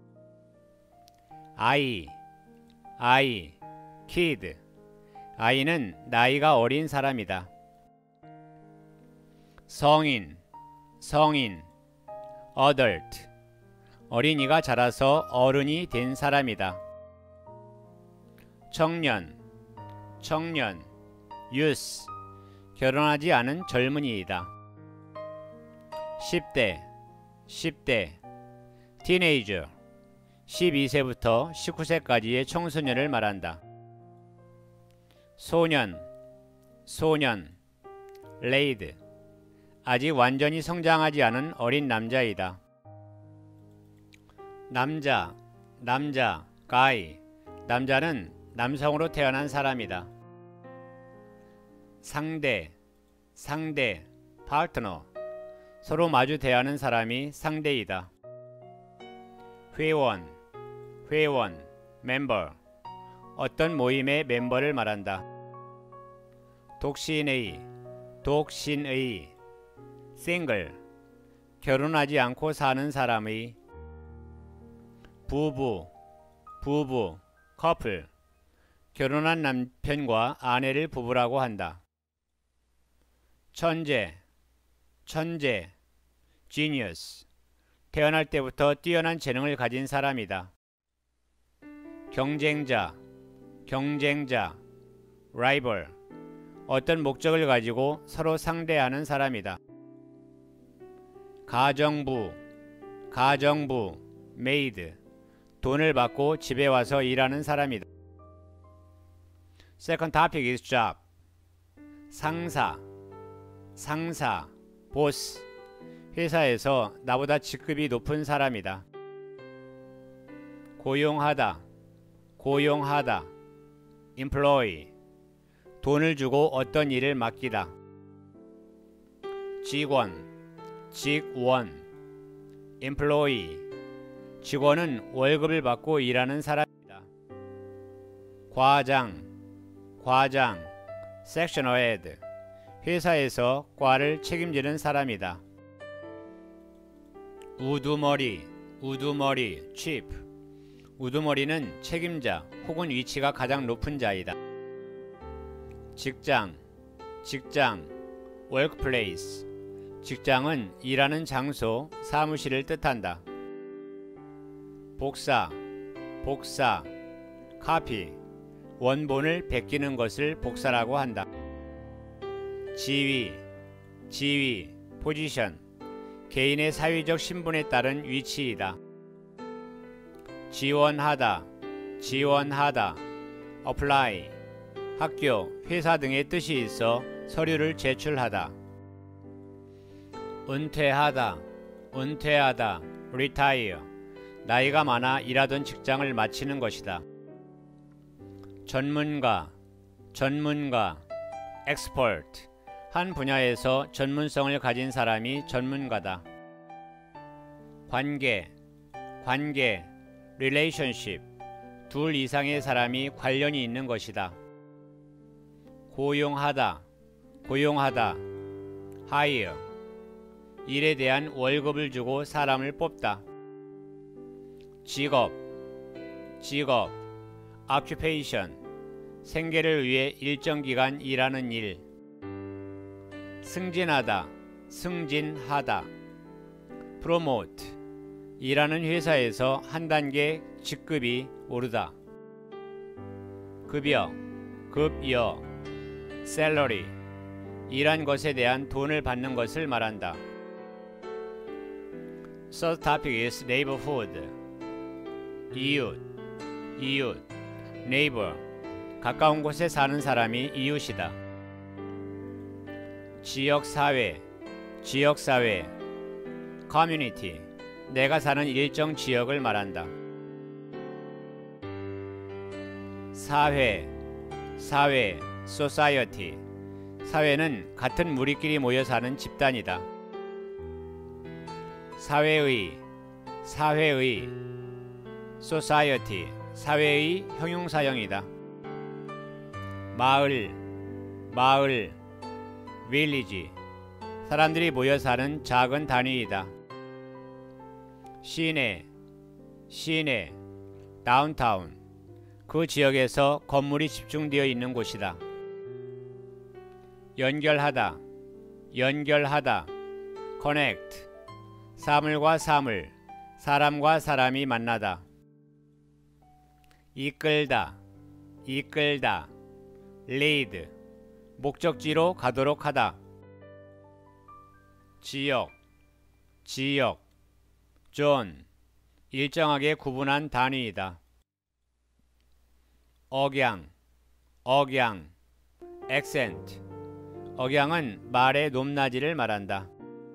아이, 아이. kid, 아이는 나이가 어린 사람이다. 성인, 성인. adult, 어린이가 자라서 어른이 된 사람이다. 청년, 청년. youth, 결혼하지 않은 젊은이이다. 10대, 10대. teenager, 12세부터 19세까지의 청소년을 말한다. 소년, 소년. lad, 아직 완전히 성장하지 않은 어린 남자이다. 남자, 남자. guy, 남자는 남성으로 태어난 사람이다. 상대, 상대. partner, 서로 마주 대하는 사람이 상대이다. 회원, 회원, member, 어떤 모임의 멤버를 말한다. 독신의, 독신의, single, 결혼하지 않고 사는 사람의. 부부, 부부, couple, 결혼한 남편과 아내를 부부라고 한다. 천재, 천재, genius, 태어날 때부터 뛰어난 재능을 가진 사람이다. 경쟁자, 경쟁자, rival, 어떤 목적을 가지고 서로 상대하는 사람이다. 가정부, 가정부, maid, 돈을 받고 집에 와서 일하는 사람이다. Second topic is job. 상사, 상사, boss, 회사에서 나보다 직급이 높은 사람이다. 고용하다, 고용하다, employee, 돈을 주고 어떤 일을 맡기다. 직원, 직원, employee, 직원은 월급을 받고 일하는 사람이다. 과장, 과장, sectional head, 회사에서 과를 책임지는 사람이다. 우두머리, 우두머리, chief, 우두머리는 책임자 혹은 위치가 가장 높은 자이다. 직장, 직장, workplace, 직장은 일하는 장소, 사무실을 뜻한다. 복사, 복사, copy, 원본을 베끼는 것을 복사라고 한다. 지위, 지위, position, 개인의 사회적 신분에 따른 위치이다. 지원하다, 지원하다, apply, 학교, 회사 등의 뜻이 있어 서류를 제출하다. 은퇴하다, 은퇴하다, retire, 나이가 많아 일하던 직장을 마치는 것이다. 전문가, 전문가, expert, 한 분야에서 전문성을 가진 사람이 전문가다. 관계, 관계, relationship, 둘 이상의 사람이 관련이 있는 것이다. 고용하다, 고용하다, hire, 일에 대한 월급을 주고 사람을 뽑다. 직업, 직업, occupation, 생계를 위해 일정 기간 일하는 일. 승진하다, 승진하다, promote, 일하는 회사에서 한 단계 직급이 오르다. 급여, 급여, salary, 일한 것에 대한 돈을 받는 것을 말한다. Third topic is neighborhood. 이웃, 이웃, neighbor, 가까운 곳에 사는 사람이 이웃이다. 지역사회, 지역사회, community, 내가 사는 일정 지역을 말한다. 사회, 사회, society, 사회는 같은 무리끼리 모여 사는 집단이다. 사회의, 사회의, society, 사회의 형용사형이다. 마을, 마을, village, 사람들이 모여 사는 작은 단위이다. 시내, 시내, downtown, 그 지역에서 건물이 집중되어 있는 곳이다. 연결하다, 연결하다, connect, 사물과 사물, 사람과 사람이 만나다. 이끌다, 이끌다, lead, 목적지로 가도록 하다. 지역, 지역, 존, 일정하게 구분한 단위이다. 억양, 억양, accent, 억양은 말의 높낮이를 말한다.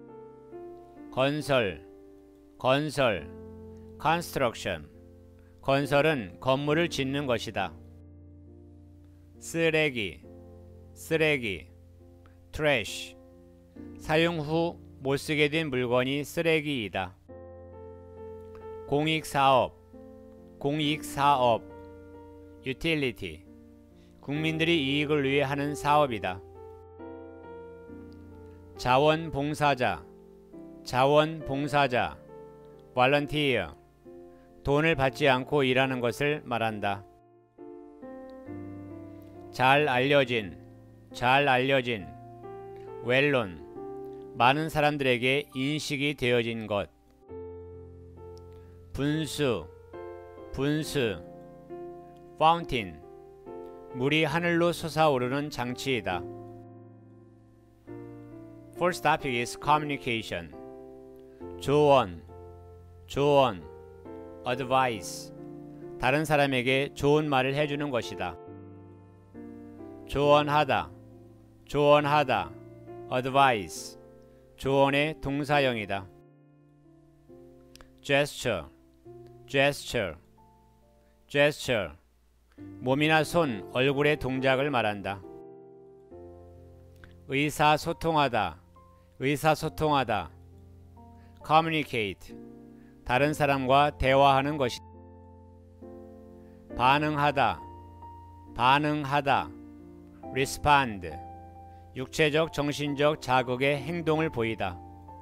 건설, 건설, construction, 건설은 건물을 짓는 것이다. 쓰레기, 쓰레기, trash, 사용 후 못쓰게 된 물건이 쓰레기이다. 공익사업, 공익사업, utility, 국민들이 이익을 위해 하는 사업이다. 자원봉사자, 자원봉사자, volunteer, 돈을 받지 않고 일하는 것을 말한다. 잘 알려진, 잘 알려진, well-known, 많은 사람들에게 인식이 되어진 것. 분수, 분수, fountain, 물이 하늘로 솟아오르는 장치이다. First topic is communication. 조언, 조언, advice, 다른 사람에게 좋은 말을 해주는 것이다. 조언하다, 조언하다, advice, 조언의 동사형이다. gesture, gesture, gesture, 몸이나 손, 얼굴의 동작을 말한다. 의사소통하다, 의사소통하다, communicate, 다른 사람과 대화하는 것이다. 반응하다, 반응하다, respond, 육체적, 정신적 자극에 행동을 보이다.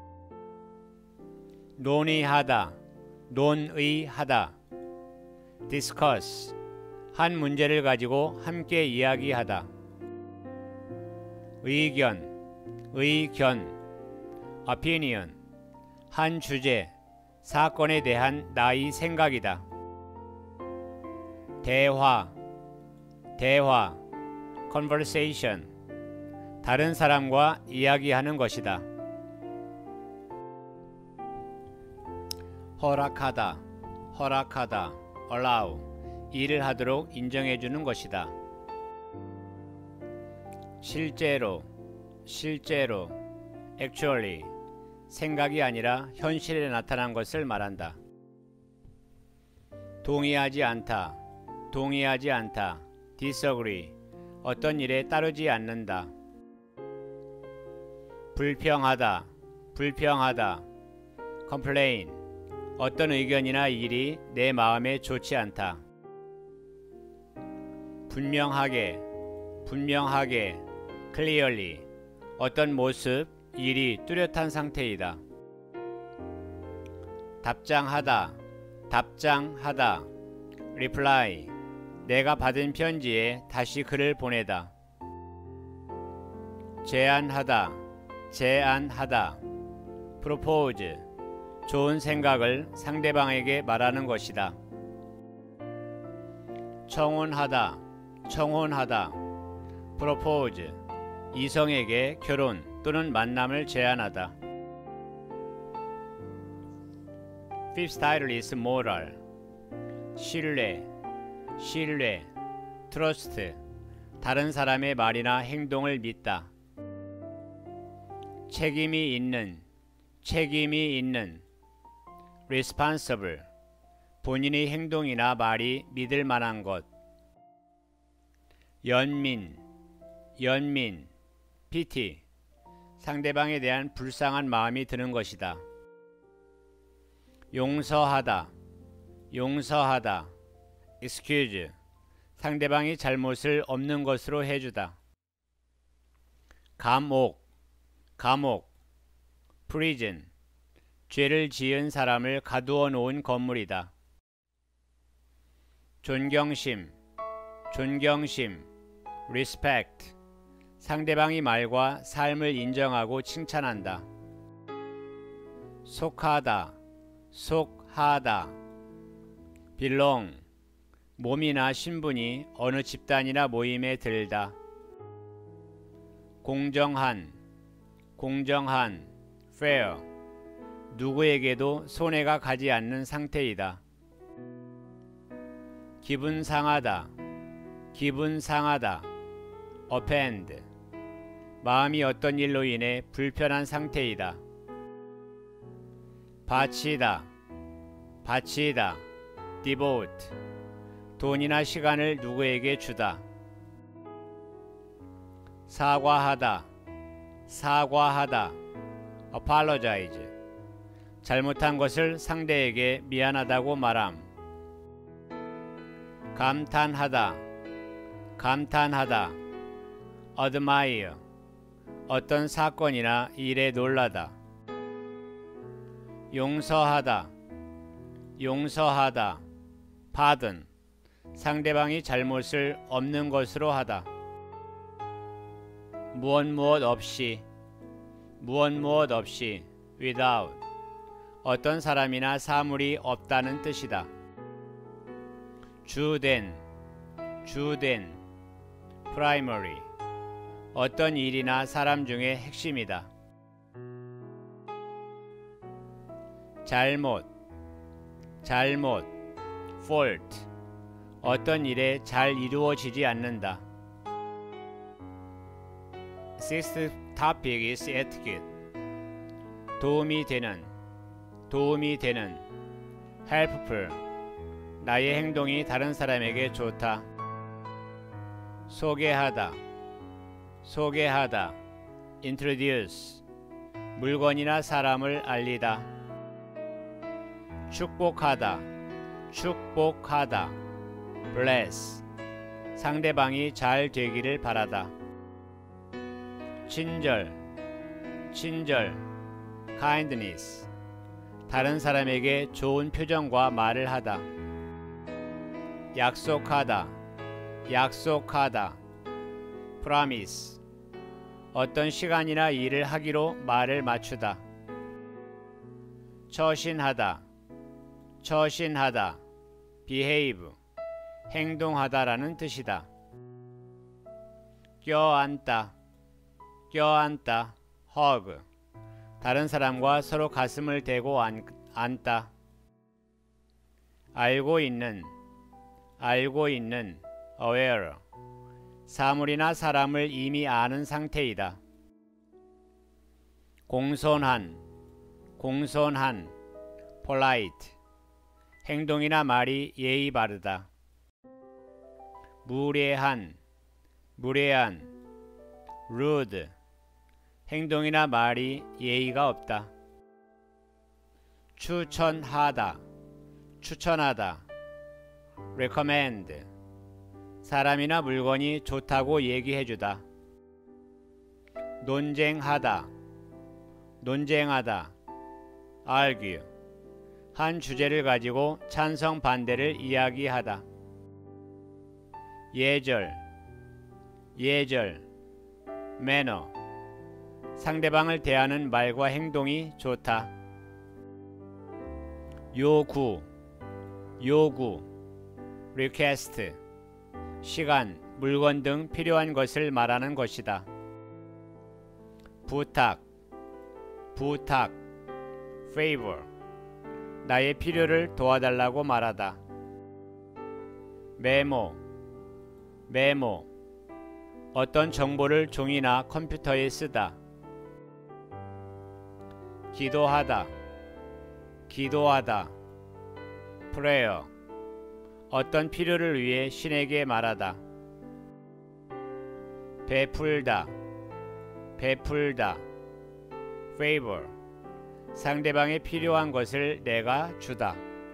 논의하다, 논의하다, discuss, 한 문제를 가지고 함께 이야기하다. 의견, 의견, opinion, 한 주제, 사건에 대한 나의 생각이다. 대화, 대화, conversation, 다른 사람과 이야기하는 것이다. 허락하다, 허락하다, allow, 일을 하도록 인정해주는 것이다. 실제로, 실제로, actually, 생각이 아니라 현실에 나타난 것을 말한다. 동의하지 않다, 동의하지 않다, disagree, 어떤 일에 따르지 않는다. 불평하다, 불평하다, complain, 어떤 의견이나 일이 내 마음에 좋지 않다. 분명하게, 분명하게, clearly, 어떤 모습, 일이 뚜렷한 상태이다. 답장하다, 답장하다, reply, 내가 받은 편지에 다시 글을 보내다. 제안하다, 제안하다, propose, 좋은 생각을 상대방에게 말하는 것이다. 청혼하다, 청혼하다, propose, 이성에게 결혼 또는 만남을 제안하다. Fifth title is moral. 신뢰, 신뢰, trust, 다른 사람의 말이나 행동을 믿다. 책임이 있는, 책임이 있는, responsible, 본인의 행동이나 말이 믿을 만한 것. 연민, 연민, pity, 상대방에 대한 불쌍한 마음이 드는 것이다. 용서하다, 용서하다, excuse, 상대방이 잘못을 없는 것으로 해주다. 감옥, 감옥, prison, 죄를 지은 사람을 가두어 놓은 건물이다. 존경심, 존경심, respect, 상대방의 말과 삶을 인정하고 칭찬한다. 속하다, 속하다, belong, 몸이나 신분이 어느 집단이나 모임에 들다. 공정한, 공정한, fair, 누구에게도 손해가 가지 않는 상태이다. 기분 상하다, 기분 상하다, offend, 마음이 어떤 일로 인해 불편한 상태이다. 바치다, 바치다, devote, 돈이나 시간을 누구에게 주다. 사과하다, 사과하다, apologize, 잘못한 것을 상대에게 미안하다고 말함. 감탄하다, 감탄하다. admire, 어떤 사건이나 일에 놀라다. 용서하다, 용서하다. pardon, 상대방이 잘못을 없는 것으로 하다. 무엇 없이, 무엇 없이. without, 어떤 사람이나 사물이 없다는 뜻이다. 주된, 주된. primary, 어떤 일이나 사람 중에 핵심이다. 잘못, 잘못. fault, 어떤 일에 잘 이루어지지 않는다. Sixth topic is etiquette. 도움이 되는, 도움이 되는. helpful, 나의 행동이 다른 사람에게 좋다. 소개하다, 소개하다. introduce, 물건이나 사람을 알리다. 축복하다, 축복하다. bless, 상대방이 잘 되기를 바라다. 친절, 친절. kindness, 다른 사람에게 좋은 표정과 말을 하다. 약속하다, 약속하다. promise, 어떤 시간이나 일을 하기로 말을 맞추다. 처신하다, 처신하다. behave, 행동하다라는 뜻이다. 껴안다, 껴안다. hug, 다른 사람과 서로 가슴을 대고 안다. 알고 있는, 알고 있는. aware, 사물이나 사람을 이미 아는 상태이다. 공손한, 공손한. polite, 행동이나 말이 예의 바르다. 무례한, 무례한. rude, 행동이나 말이 예의가 없다. 추천하다, 추천하다. recommend, 사람이나 물건이 좋다고 얘기해주다. 논쟁하다, 논쟁하다. argue, 한 주제를 가지고 찬성 반대를 이야기하다. 예절, 예절. manner, 상대방을 대하는 말과 행동이 좋다. 요구, 요구. request, 시간, 물건 등 필요한 것을 말하는 것이다. 부탁, 부탁. favor, 나의 필요를 도와달라고 말하다. 메모, 메모. 어떤 정보를 종이나 컴퓨터에 쓰다. 기도하다, 기도하다. prayer, 어떤 필요를 위해 신에게 말하다. 베풀다, 베풀다. favor, 상대방의 필요한 것을 내가 주다.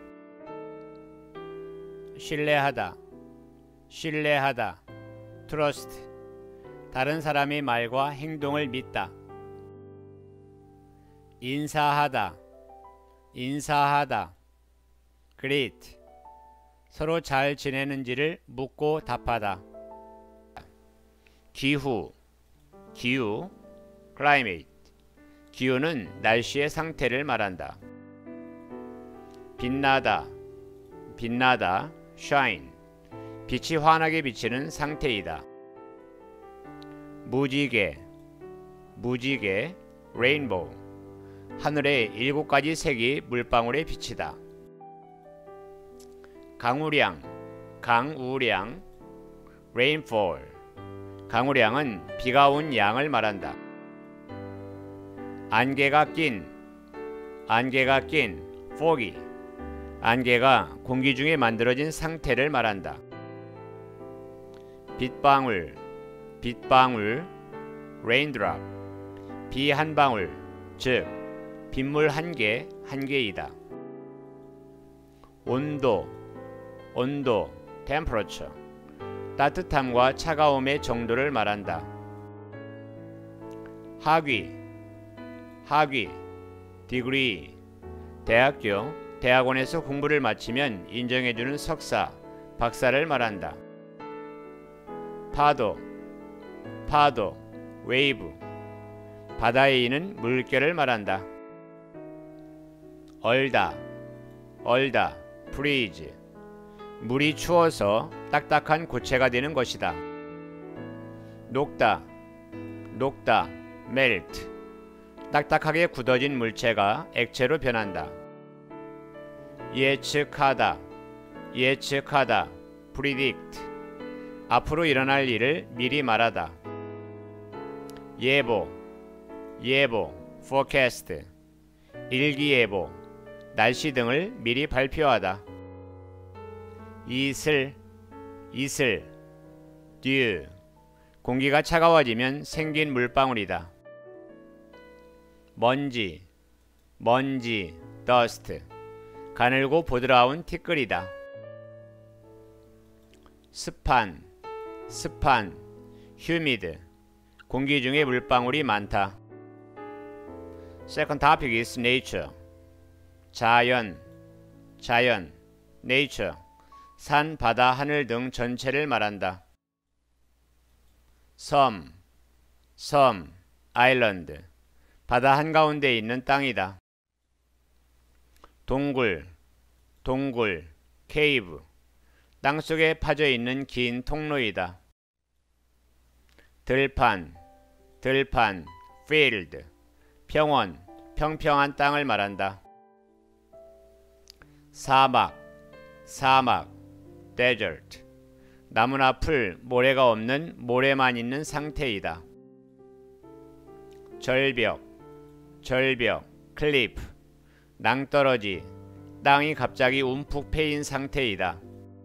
신뢰하다, 신뢰하다. trust, 다른 사람의 말과 행동을 믿다. 인사하다, 인사하다. greet, 서로 잘 지내는지를 묻고 답하다. 기후, 기후. climate, 기후는 날씨의 상태를 말한다. 빛나다, 빛나다. shine, 빛이 환하게 비치는 상태이다. 무지개, 무지개. rainbow, 하늘의 7가지 색이 물방울에 비치다. 강우량, 강우량. rainfall, 강우량은 비가 온 양을 말한다. 안개가 낀, 안개가 낀. foggy, 안개가 공기 중에 만들어진 상태를 말한다. 빗방울, 빗방울. raindrop, 비 한 방울, 즉 빗물 한개, 한개이다. 온도, 온도, temperature. 따뜻함과 차가움의 정도를 말한다. 학위, 학위, degree. 대학교, 대학원에서 공부를 마치면 인정해주는 석사, 박사를 말한다. 파도, 파도, wave. 바다에 있는 물결을 말한다. 얼다, 얼다, freeze. 물이 추워서 딱딱한 고체가 되는 것이다. 녹다, 녹다, melt. 딱딱하게 굳어진 물체가 액체로 변한다. 예측하다, 예측하다, predict. 앞으로 일어날 일을 미리 말하다. 예보, 예보, forecast. 일기예보, 날씨 등을 미리 발표하다. 이슬, 이슬, dew. 공기가 차가워지면 생긴 물방울이다. 먼지, 먼지, dust. 가늘고 보드라운 티끌이다. 습한, 습한, humid. 공기 중에 물방울이 많다. Second topic is nature. 자연, 자연, nature. 산, 바다, 하늘 등 전체를 말한다. 섬, 섬, island. 바다 한가운데 있는 땅이다. 동굴, 동굴, cave. 땅속에 파져있는 긴 통로이다. 들판, 들판, field. 평원, 평평한 땅을 말한다. 사막, 사막, desert. 나무나 풀, 모래가 없는 모래만 있는 상태이다. 절벽, 절벽, cliff. 낭떠러지, 땅이 갑자기 움푹 패인 상태이다.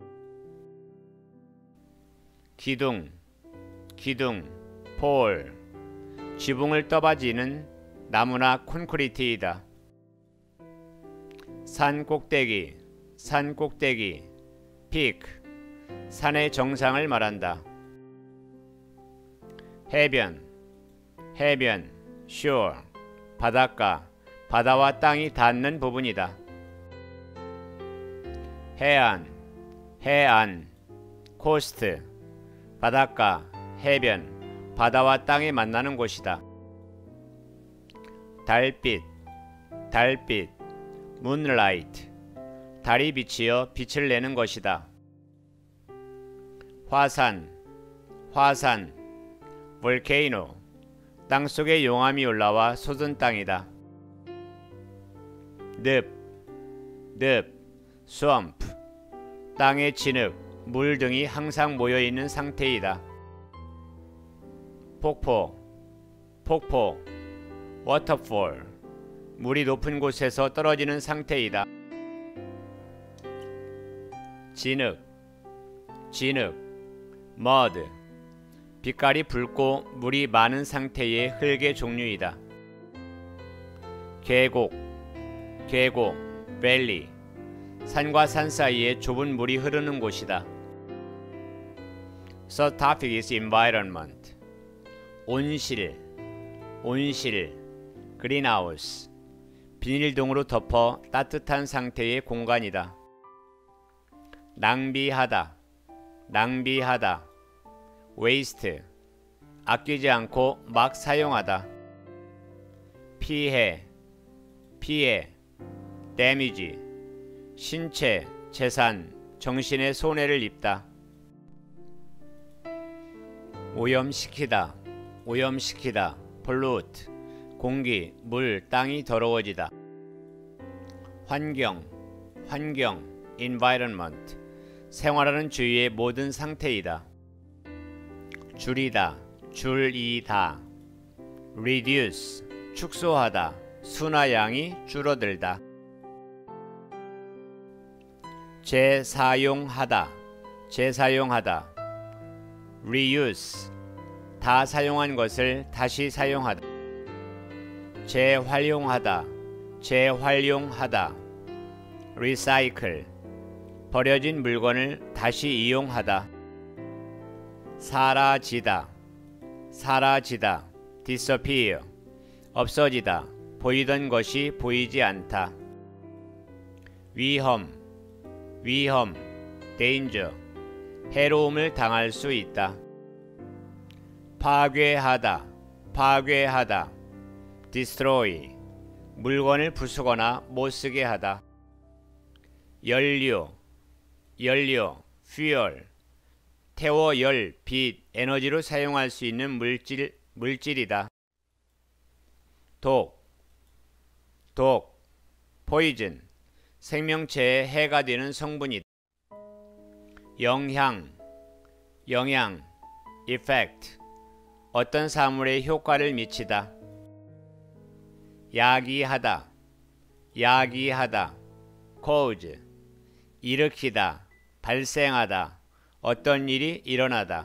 기둥, 기둥, pole. 지붕을 떠받이는 나무나 콘크리트이다. 산 꼭대기, 산 꼭대기, peak. 산의 정상을 말한다. 해변, 해변, shore. 바닷가, 바다와 땅이 닿는 부분이다. 해안, 해안, coast. 바닷가, 해변, 바다와 땅이 만나는 곳이다. 달빛, 달빛, moonlight. 달이 비치어 빛을 내는 것이다. 화산, 화산, volcano. 땅속에 용암이 올라와 솟은 땅이다. 늪, 늪, swamp. 땅의 진흙, 물 등이 항상 모여있는 상태이다. 폭포, 폭포, waterfall. 물이 높은 곳에서 떨어지는 상태이다. 진흙, 진흙, mud. 빛깔이 붉고 물이 많은 상태의 흙의 종류이다. 계곡, 계곡, valley. 산과 산 사이에 좁은 물이 흐르는 곳이다. Third topic is environment. 온실, 온실, greenhouse. 비닐동으로 덮어 따뜻한 상태의 공간이다. 낭비하다, 낭비하다, waste. 아끼지 않고 막 사용하다. 피해, 피해, damage. 신체, 재산, 정신의 손해를 입다. 오염시키다, 오염시키다, pollute. 공기, 물, 땅이 더러워지다. 환경, 환경, environment. 생활하는 주위의 모든 상태이다. 줄이다, 줄이다, reduce. 축소하다, 수나 양이 줄어들다. 재사용하다, 재사용하다, reuse. 다 사용한 것을 다시 사용하다. 재활용하다, 재활용하다, recycle, 버려진 물건을 다시 이용하다. 사라지다, 사라지다, disappear, 없어지다, 보이던 것이 보이지 않다. 위험, 위험, danger, 해로움을 당할 수 있다. 파괴하다, 파괴하다, destroy, 물건을 부수거나 못쓰게 하다. 연료, 연료, fuel, 태워 열, 빛, 에너지로 사용할 수 있는 물질이다. 독, 독, poison, 생명체에 해가 되는 성분이다. 영향, 영향, effect, 어떤 사물에 효과를 미치다. 야기하다, 야기하다, cause, 일으키다, 발생하다, 어떤 일이 일어나다.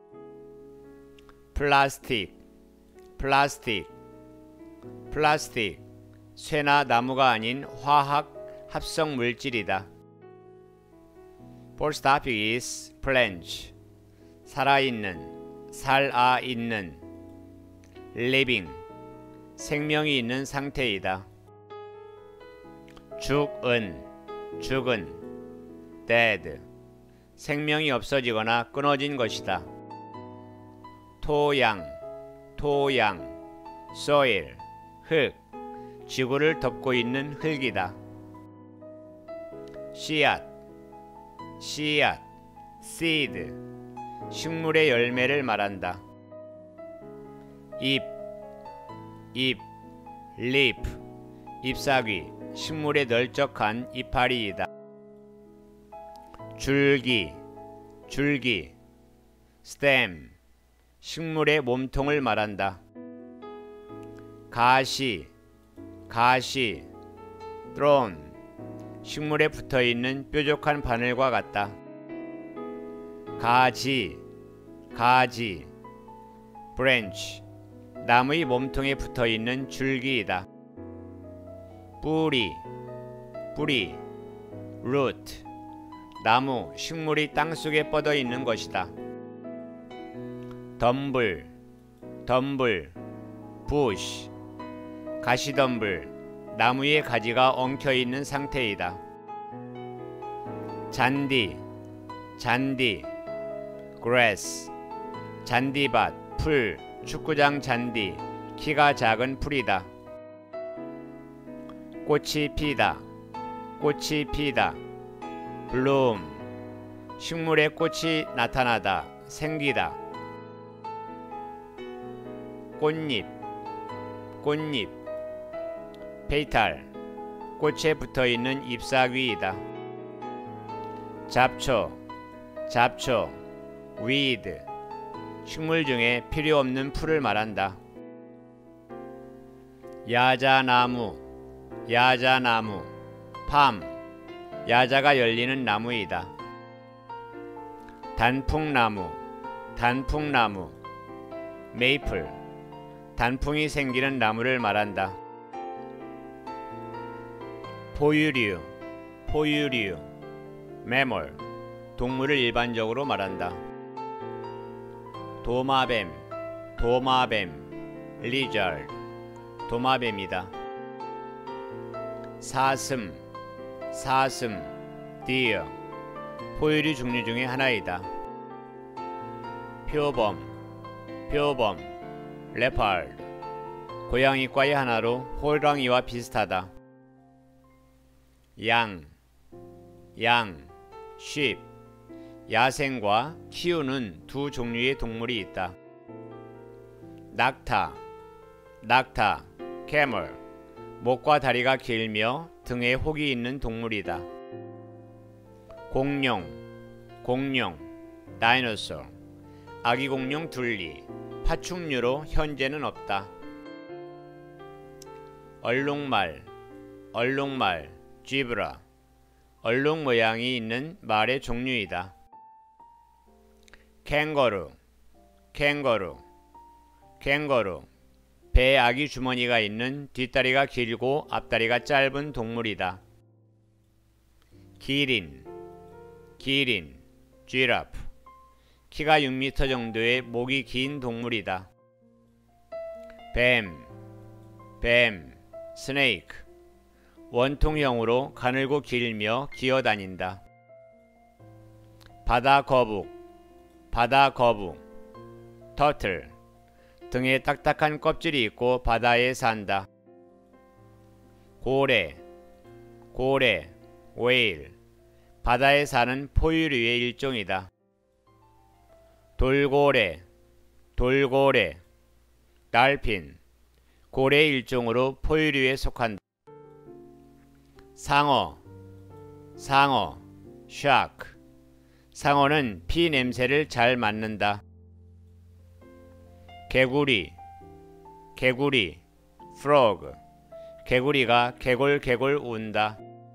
플라스틱, 플라스틱, 플라스틱, 쇠나 나무가 아닌 화학 합성 물질이다. Fourth topic is plants, 살아있는, 살아있는, living, 생명이 있는 상태이다. 죽은, 죽은, dead, 생명이 없어지거나 끊어진 것이다. 토양, 토양, soil, 흙, 지구를 덮고 있는 흙이다. 씨앗, 씨앗, seed, 식물의 열매를 말한다. 잎, 잎, leaf, 잎사귀, 식물의 널쩍한 이파리이다. 줄기, 줄기, stem, 식물의 몸통을 말한다. 가시, 가시, thorn, 식물에 붙어있는 뾰족한 바늘과 같다. 가지, 가지, branch, 나무의 몸통에 붙어있는 줄기이다. 뿌리, 뿌리, root, 나무, 식물이 땅속에 뻗어있는 것이다. 덤불, 덤불, bush, 가시덤불, 나무의 가지가 엉켜있는 상태이다. 잔디, 잔디, grass, 잔디밭, 풀, 축구장 잔디, 키가 작은 풀이다. 꽃이 피다, 꽃이 피다, bloom, 식물에 꽃이 나타나다, 생기다. 꽃잎, 꽃잎, 페이탈, 꽃에 붙어있는 잎사귀이다. 잡초, 잡초, weed, 식물 중에 필요 없는 풀을 말한다. 야자나무, 야자나무, palm, 야자가 열리는 나무이다. 단풍나무, 단풍나무, maple, 단풍이 생기는 나무를 말한다. 포유류, 포유류, mammal, 동물을 일반적으로 말한다. 도마뱀, 도마뱀, lizard, 도마뱀이다. 사슴, 사슴, deer, 포유류 종류 중에 하나이다. 표범, 표범, leopard, 고양이과의 하나로 호랑이와 비슷하다. 양, 양, sheep, 야생과 키우는 두 종류의 동물이 있다. 낙타, 낙타, camel, 목과 다리가 길며 등에 혹이 있는 동물이다. 공룡, 공룡, dinosaur, 아기 공룡 둘리, 파충류로 현재는 없다. 얼룩말, 얼룩말, zebra, 얼룩 모양이 있는 말의 종류이다. 캥거루, 캥거루, 캥거루, 배에 아기 주머니가 있는 뒷다리가 길고 앞다리가 짧은 동물이다. 기린, 쥐라프. 키가 6m 정도의 목이 긴 동물이다. 뱀, 스네이크. 원통형으로 가늘고 길며 기어다닌다. 바다거북, 터틀. 등에 딱딱한 껍질이 있고 바다에 산다. 고래, 웨일. 바다에 사는 포유류의 일종이다. 돌고래, 달핀. 고래 일종으로 포유류에 속한다. 상어, 샤크. 상어는 피 냄새를 잘 맡는다. 개구리, frog. 개구리가 개골 운다.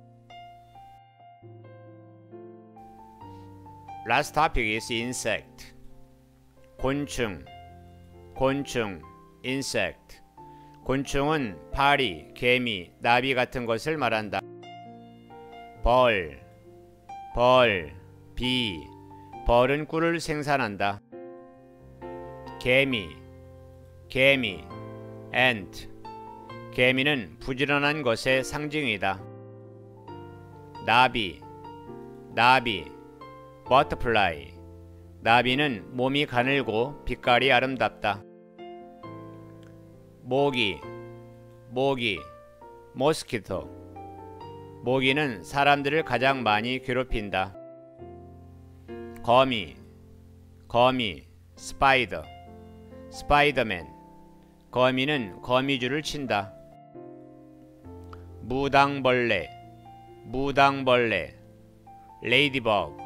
Last topic is insect. 곤충, insect. 곤충은 파리, 개미, 나비 같은 것을 말한다. 비. 벌은 꿀을 생산한다. 개미, ant. 개미는 부지런한 것의 상징이다. 나비, butterfly. 나비는 몸이 가늘고 빛깔이 아름답다. 모기, mosquito. 모기는 사람들을 가장 많이 괴롭힌다. 거미, 스파이더맨. 거미는 거미줄을 친다. 무당벌레, 레이디버그.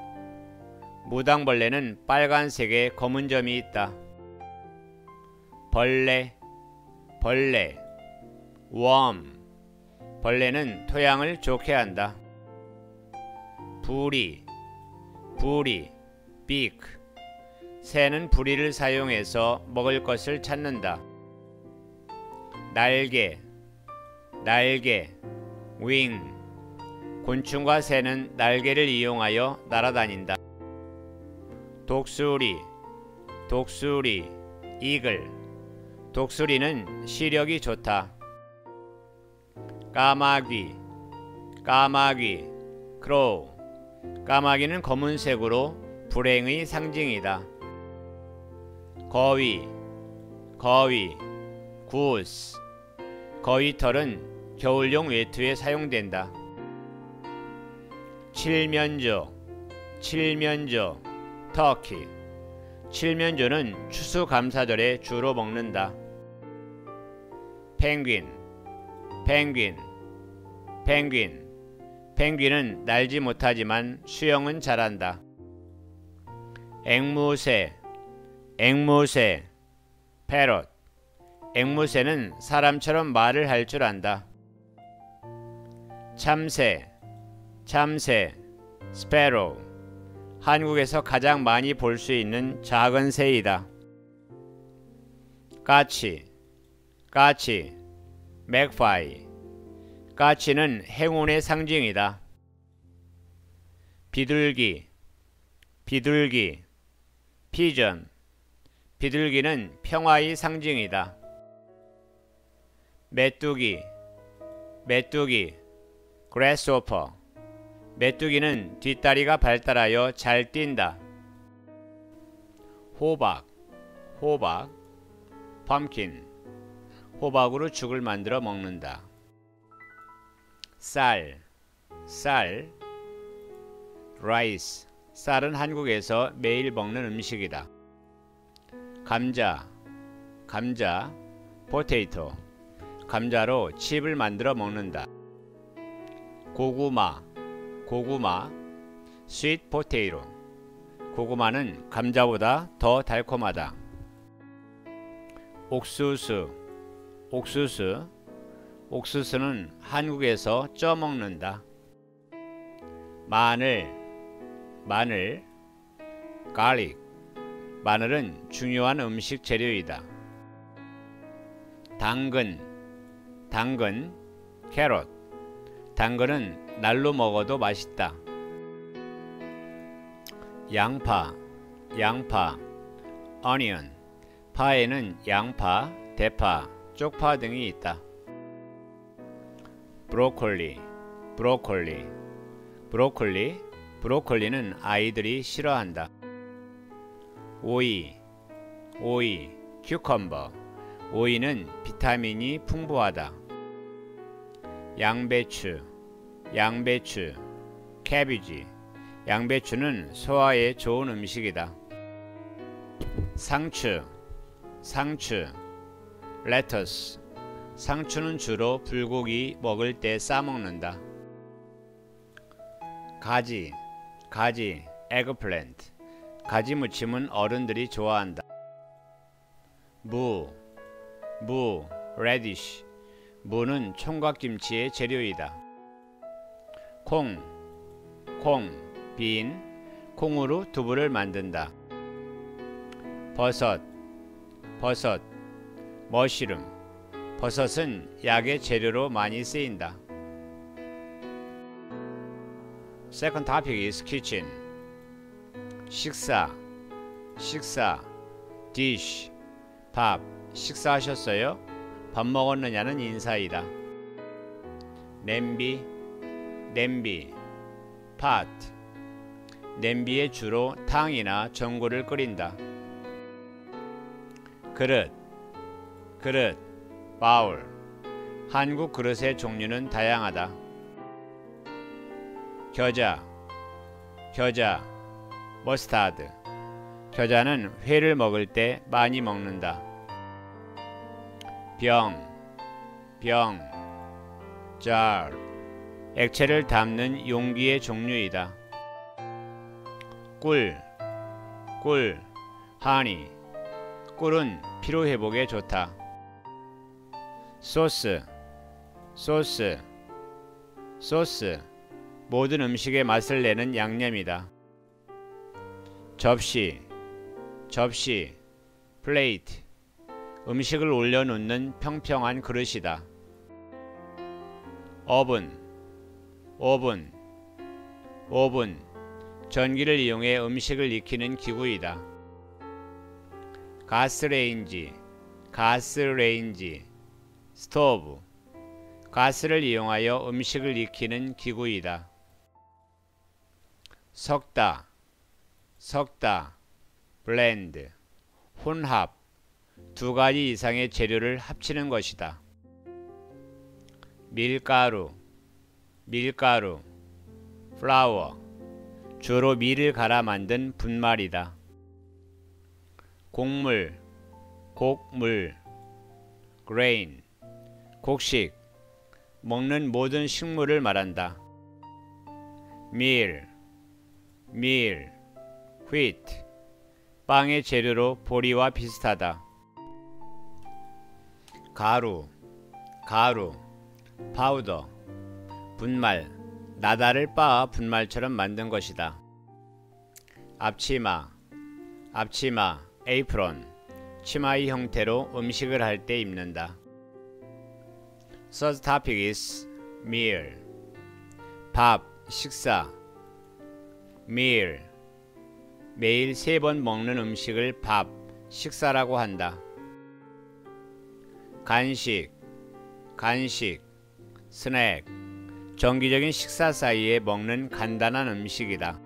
무당벌레는 빨간색의 검은 점이 있다. 벌레, 웜. 벌레는 토양을 좋게 한다. 부리, beak. 새는 부리를 사용해서 먹을 것을 찾는다. 날개, wing. 곤충과 새는 날개를 이용하여 날아다닌다. 독수리, eagle. 독수리는 시력이 좋다. 까마귀, crow. 까마귀는 검은색으로 불행의 상징이다. 거위, goose. 거위털은 겨울용 외투에 사용된다. 칠면조, 터키. 칠면조는 추수감사절에 주로 먹는다. 펭귄. 펭귄은 날지 못하지만 수영은 잘한다. 앵무새, 패럿. 앵무새는 사람처럼 말을 할 줄 안다. 참새, 스패로우. 한국에서 가장 많이 볼 수 있는 작은 새이다. 까치, 맥파이. 까치는 행운의 상징이다. 비둘기, 피전. 비둘기는 평화의 상징이다. 메뚜기, grasshopper. 메뚜기는 뒷다리가 발달하여 잘 뛴다. 호박, pumpkin. 호박으로 죽을 만들어 먹는다. 쌀, rice. 쌀은 한국에서 매일 먹는 음식이다. 감자, potato. 감자로 칩을 만들어 먹는다. 고구마, sweet potato. 고구마는 감자보다 더 달콤하다. 옥수수는 한국에서 쪄 먹는다. 마늘, garlic. 마늘은 중요한 음식 재료이다. 당근, 당근, 캐럿. 당근은 날로 먹어도 맛있다. 양파, 양파, onion. 파에는 양파, 대파, 쪽파 등이 있다. 브로콜리, 브로콜리, 브로콜리. 브로콜리는 아이들이 싫어한다. 오이, 오이, 큐컴버. 오이는 비타민이 풍부하다. 양배추, 양배추, 캐비지. 양배추는 소화에 좋은 음식이다. 상추, 상추, 레터스. 상추는 주로 불고기 먹을 때 싸먹는다. 가지, 가지, 에그플랜트. 가지 무침은 어른들이 좋아한다. 무, 무, 레디쉬. 무는 총각김치의 재료이다. 콩, 콩, 빈. 콩으로 두부를 만든다. 버섯, 버섯, 머쉬룸. 버섯은 약의 재료로 많이 쓰인다. Second topic is kitchen. 식사, 식사, dish, 밥. 식사하셨어요? 밥 먹었느냐는 인사이다. 냄비, 냄비, pot. 냄비에 주로 탕이나 전골을 끓인다. 그릇, 그릇, bowl. 한국 그릇의 종류는 다양하다. 겨자, 겨자, 머스타드. 겨자는 회를 먹을 때 많이 먹는다. 병, 병, jar. 액체를 담는 용기의 종류이다. 꿀, 꿀, honey. 꿀은 피로회복에 좋다. 소스, 소스, 소스. 모든 음식의 맛을 내는 양념이다. 접시, 접시, 플레이트. 음식을 올려놓는 평평한 그릇이다. 오븐, 오븐, 오븐. 전기를 이용해 음식을 익히는 기구이다. 가스레인지, 가스레인지, 스토브. 가스를 이용하여 음식을 익히는 기구이다. 섞다, 섞다, 블렌드. 혼합. 두 가지 이상의 재료를 합치는 것이다. 밀가루, 밀가루, 플라워. 주로 밀을 갈아 만든 분말이다. 곡물, 곡물, grain. 곡식. 먹는 모든 식물을 말한다. 밀, 밀, wheat. 빵의 재료로 보리와 비슷하다. 가루, 가루, 파우더. 분말. 나다를 빻아 분말처럼 만든 것이다. 앞치마, 앞치마, apron. 치마의 형태로 음식을 할 때 입는다. Third topic is meal. 밥, 식사. meal. 매일 3번 먹는 음식을 밥, 식사라고 한다. 간식, 간식, 스낵. 정기적인 식사 사이에 먹는 간단한 음식이다.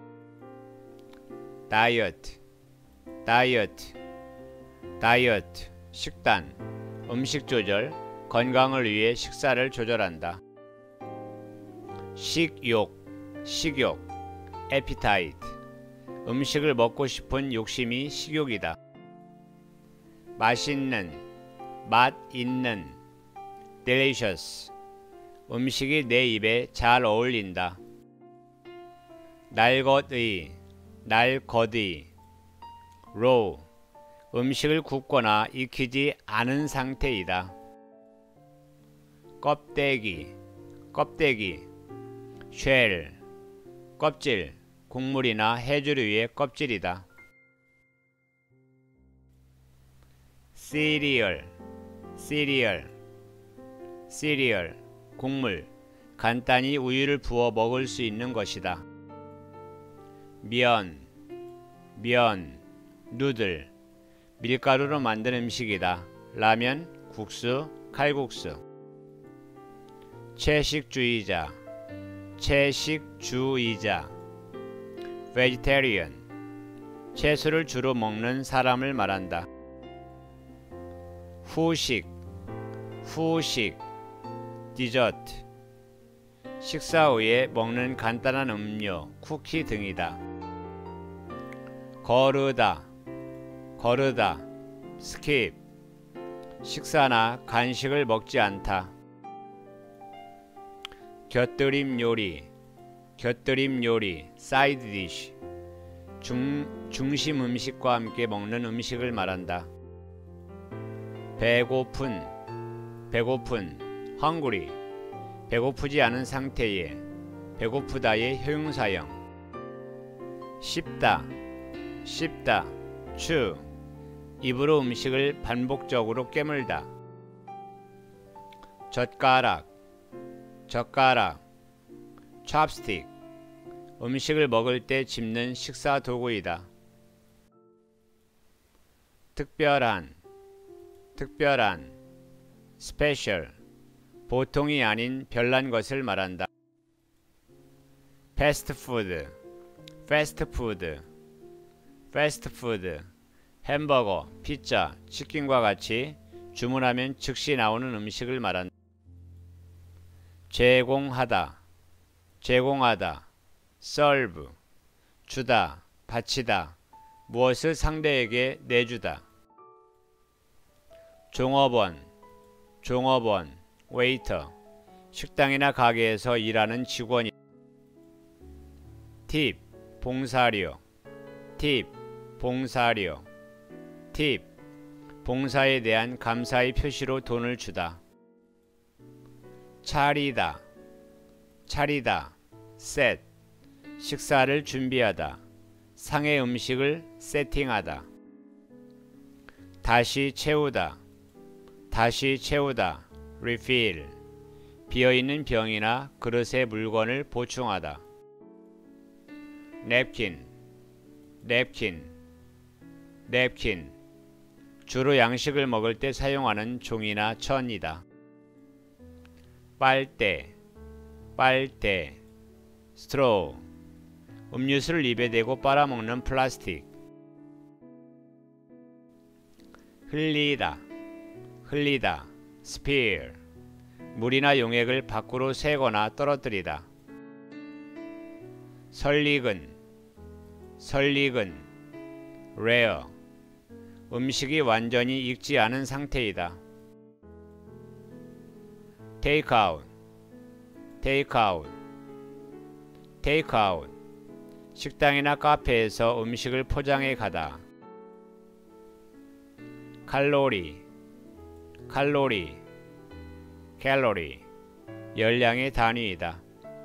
다이어트, 다이어트, 다이어트. 식단. 음식 조절. 건강을 위해 식사를 조절한다. 식욕, 식욕, appetite. 음식을 먹고 싶은 욕심이 식욕이다. 맛있는, 맛 있는, delicious. 음식이 내 입에 잘 어울린다. 날것의, 날것의, raw. 음식을 굽거나 익히지 않은 상태이다. 껍데기, 껍데기, shell. 껍질. 곡물이나 해조류의 껍질이다. cereal, cereal, cereal, 국물, 간단히 우유를 부어 먹을 수 있는 것이다. 면, 면, 누들, 밀가루로 만든 음식이다. 라면, 국수, 칼국수. 채식주의자, 채식주의자. vegetarian, 채소를 주로 먹는 사람을 말한다. 후식, 후식, 디저트, 식사 후에 먹는 간단한 음료, 쿠키 등이다. 거르다, 거르다, skip, 식사나 간식을 먹지 않다. 곁들임 요리, 곁들임 요리, side dish, 중심 음식과 함께 먹는 음식을 말한다. 배고픈, 배고픈, hungry, 배고프지 않은 상태에, 배고프다의 효용사형. 씹다, 씹다, chew, 입으로 음식을 반복적으로 깨물다. 젓가락, 젓가락, chopstick, 음식을 먹을 때 짚는 식사 도구이다. 특별한, 특별한, special, 보통이 아닌 별난 것을 말한다. 패스트푸드, 패스트푸드, 패스트푸드, 햄버거, 피자, 치킨과 같이 주문하면 즉시 나오는 음식을 말한다. 제공하다, 제공하다, serve, 주다, 바치다, 무엇을 상대에게 내주다. 종업원, 종업원, waiter, 식당이나 가게에서 일하는 직원이. 팁, 봉사료, 팁, 봉사료, 팁, 봉사에 대한 감사의 표시로 돈을 주다. 차리다, 차리다, set, 식사를 준비하다, 상의 음식을 세팅하다. 다시 채우다, 다시 채우다, refill, 비어있는 병이나 그릇에 물건을 보충하다. 냅킨, 냅킨, 냅킨, 주로 양식을 먹을 때 사용하는 종이나 천이다. 빨대, 빨대, straw, 음료수를 입에 대고 빨아먹는 플라스틱. 흘리다, 흘리다, spill, 물이나 용액을 밖으로 새거나 떨어뜨리다. 설익은, 설익은, rare, 음식이 완전히 익지 않은 상태이다. take out, take out, take out, 식당이나 카페에서 음식을 포장해 가다. 칼로리, 칼로리, 캘로리, 열량의 단위이다.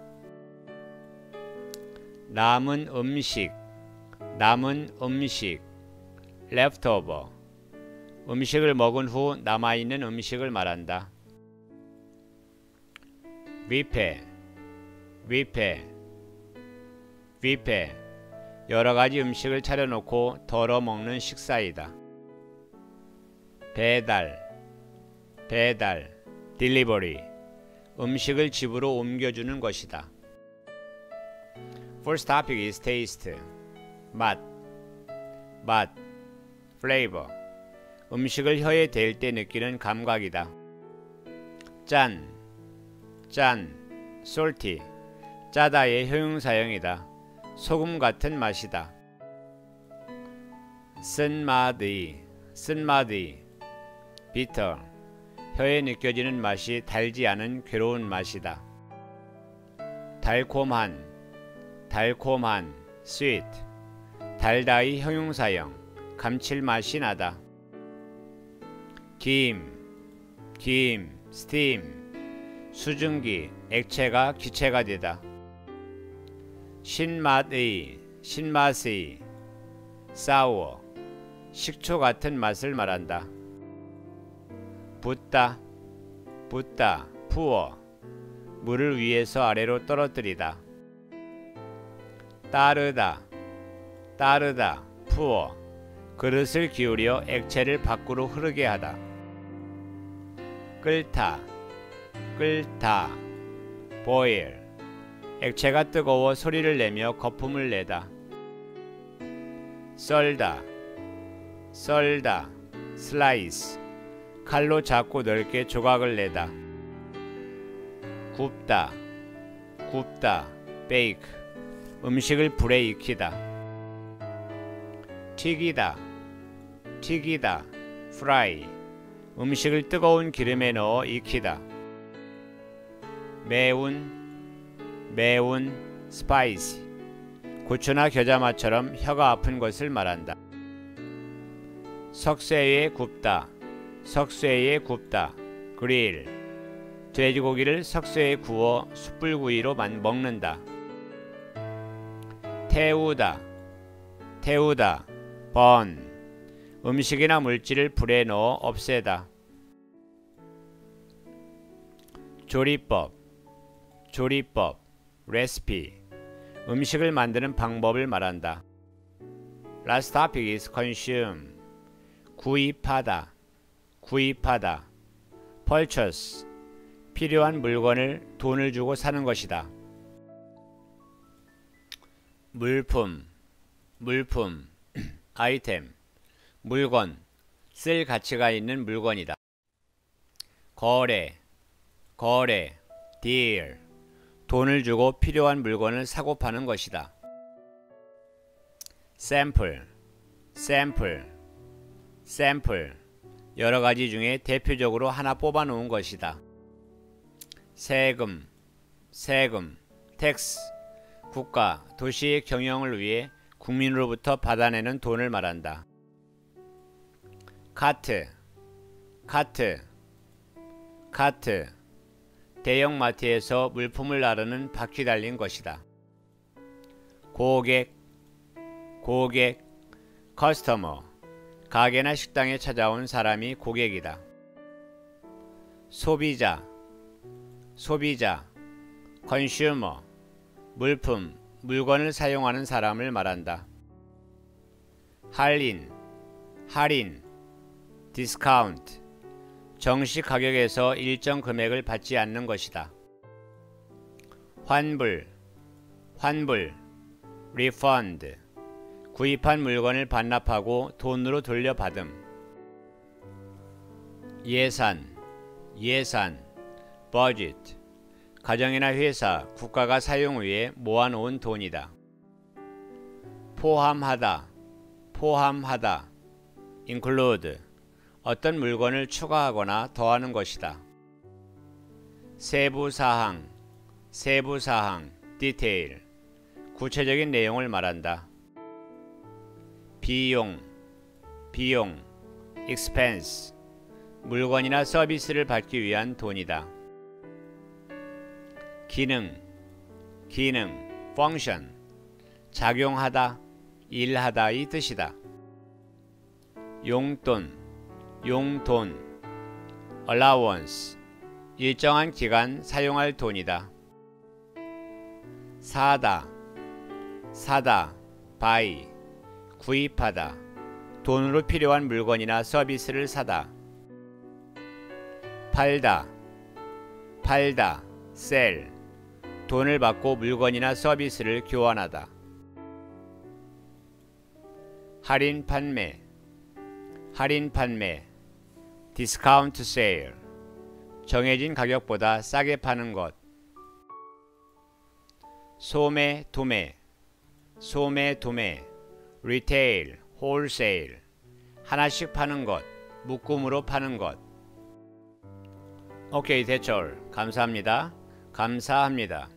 남은 음식, 남은 음식, leftover, 음식을 먹은 후 남아있는 음식을 말한다. 뷔페, 뷔페, 뷔페, 여러가지 음식을 차려놓고 덜어 먹는 식사이다. 배달, 배달, delivery, 음식을 집으로 옮겨주는 것이다. First topic is taste, 맛, 맛, flavor, 음식을 혀에 댈 때 느끼는 감각이다. 짠, 짠, salty, 짜다의 효용사형이다. 소금 같은 맛이다. 쓴마디, 쓴마디, bitter, 혀에 느껴지는 맛이 달지 않은 괴로운 맛이다. 달콤한, 달콤한, sweet, 달다의 형용사형, 감칠맛이 나다. 김, 김, steam, 수증기, 액체가 기체가 되다. 신맛의, 신맛의, sour, 식초 같은 맛을 말한다. 붓다, 붓다, 부어, 물을 위에서 아래로 떨어뜨리다. 따르다, 따르다, 부어, 그릇을 기울여 액체를 밖으로 흐르게 하다. 끓다, 끓다, boil, 액체가 뜨거워 소리를 내며 거품을 내다. 썰다, 썰다, slice, 칼로 작고 넓게 조각을 내다. 굽다, 굽다, bake, 음식을 불에 익히다. 튀기다, 튀기다, fry, 음식을 뜨거운 기름에 넣어 익히다. 매운, 매운, spicy, 고추나 겨자맛처럼 혀가 아픈 것을 말한다. 석쇠에 굽다, 석쇠에 굽다, grill, 돼지고기를 석쇠에 구워 숯불구이로 먹는다. 태우다, 태우다, burn, 음식이나 물질을 불에 넣어 없애다. 조리법, 조리법, recipe, 음식을 만드는 방법을 말한다. Last topic is consume, 구입하다, 구입하다, purchase, 필요한 물건을 돈을 주고 사는 것이다. 물품, 물품, 아이템, 물건, 쓸 가치가 있는 물건이다. 거래, 거래, deal, 돈을 주고 필요한 물건을 사고 파는 것이다. sample, sample, sample, 여러 가지 중에 대표적으로 하나 뽑아 놓은 것이다. 세금, 세금, tax, 국가, 도시의 경영을 위해 국민으로부터 받아내는 돈을 말한다. 카트, 카트, 카트, 대형 마트에서 물품을 나르는 바퀴 달린 것이다. 고객, 고객, 커스터머, 가게나 식당에 찾아온 사람이 고객이다. 소비자, 소비자, 컨슈머, 물품, 물건을 사용하는 사람을 말한다. 할인, 할인, 디스카운트, 정시 가격에서 일정 금액을 받지 않는 것이다. 환불, 환불, refund, 구입한 물건을 반납하고 돈으로 돌려받음. 예산, 예산, budget, 가정이나 회사, 국가가 사용 위해 모아놓은 돈이다. 포함하다, 포함하다, include, 어떤 물건을 추가하거나 더하는 것이다. 세부사항, 세부사항, detail, 구체적인 내용을 말한다. 비용, 비용, expense, 물건이나 서비스를 받기 위한 돈이다. 기능, 기능, function, 작용하다, 일하다 이 뜻이다. 용돈, 용돈, allowance, 일정한 기간 사용할 돈이다. 사다, 사다, buy, 구입하다, 돈으로 필요한 물건이나 서비스를 사다. 팔다, 팔다, sell, 돈을 받고 물건이나 서비스를 교환하다. 할인 판매, 할인 판매, 디스카운트 세일, 정해진 가격보다 싸게 파는 것. 소매 도매, 소매 도매, 리테일, 홀세일, 하나씩 파는 것, 묶음으로 파는 것. 오케이, 대출. 감사합니다. 감사합니다.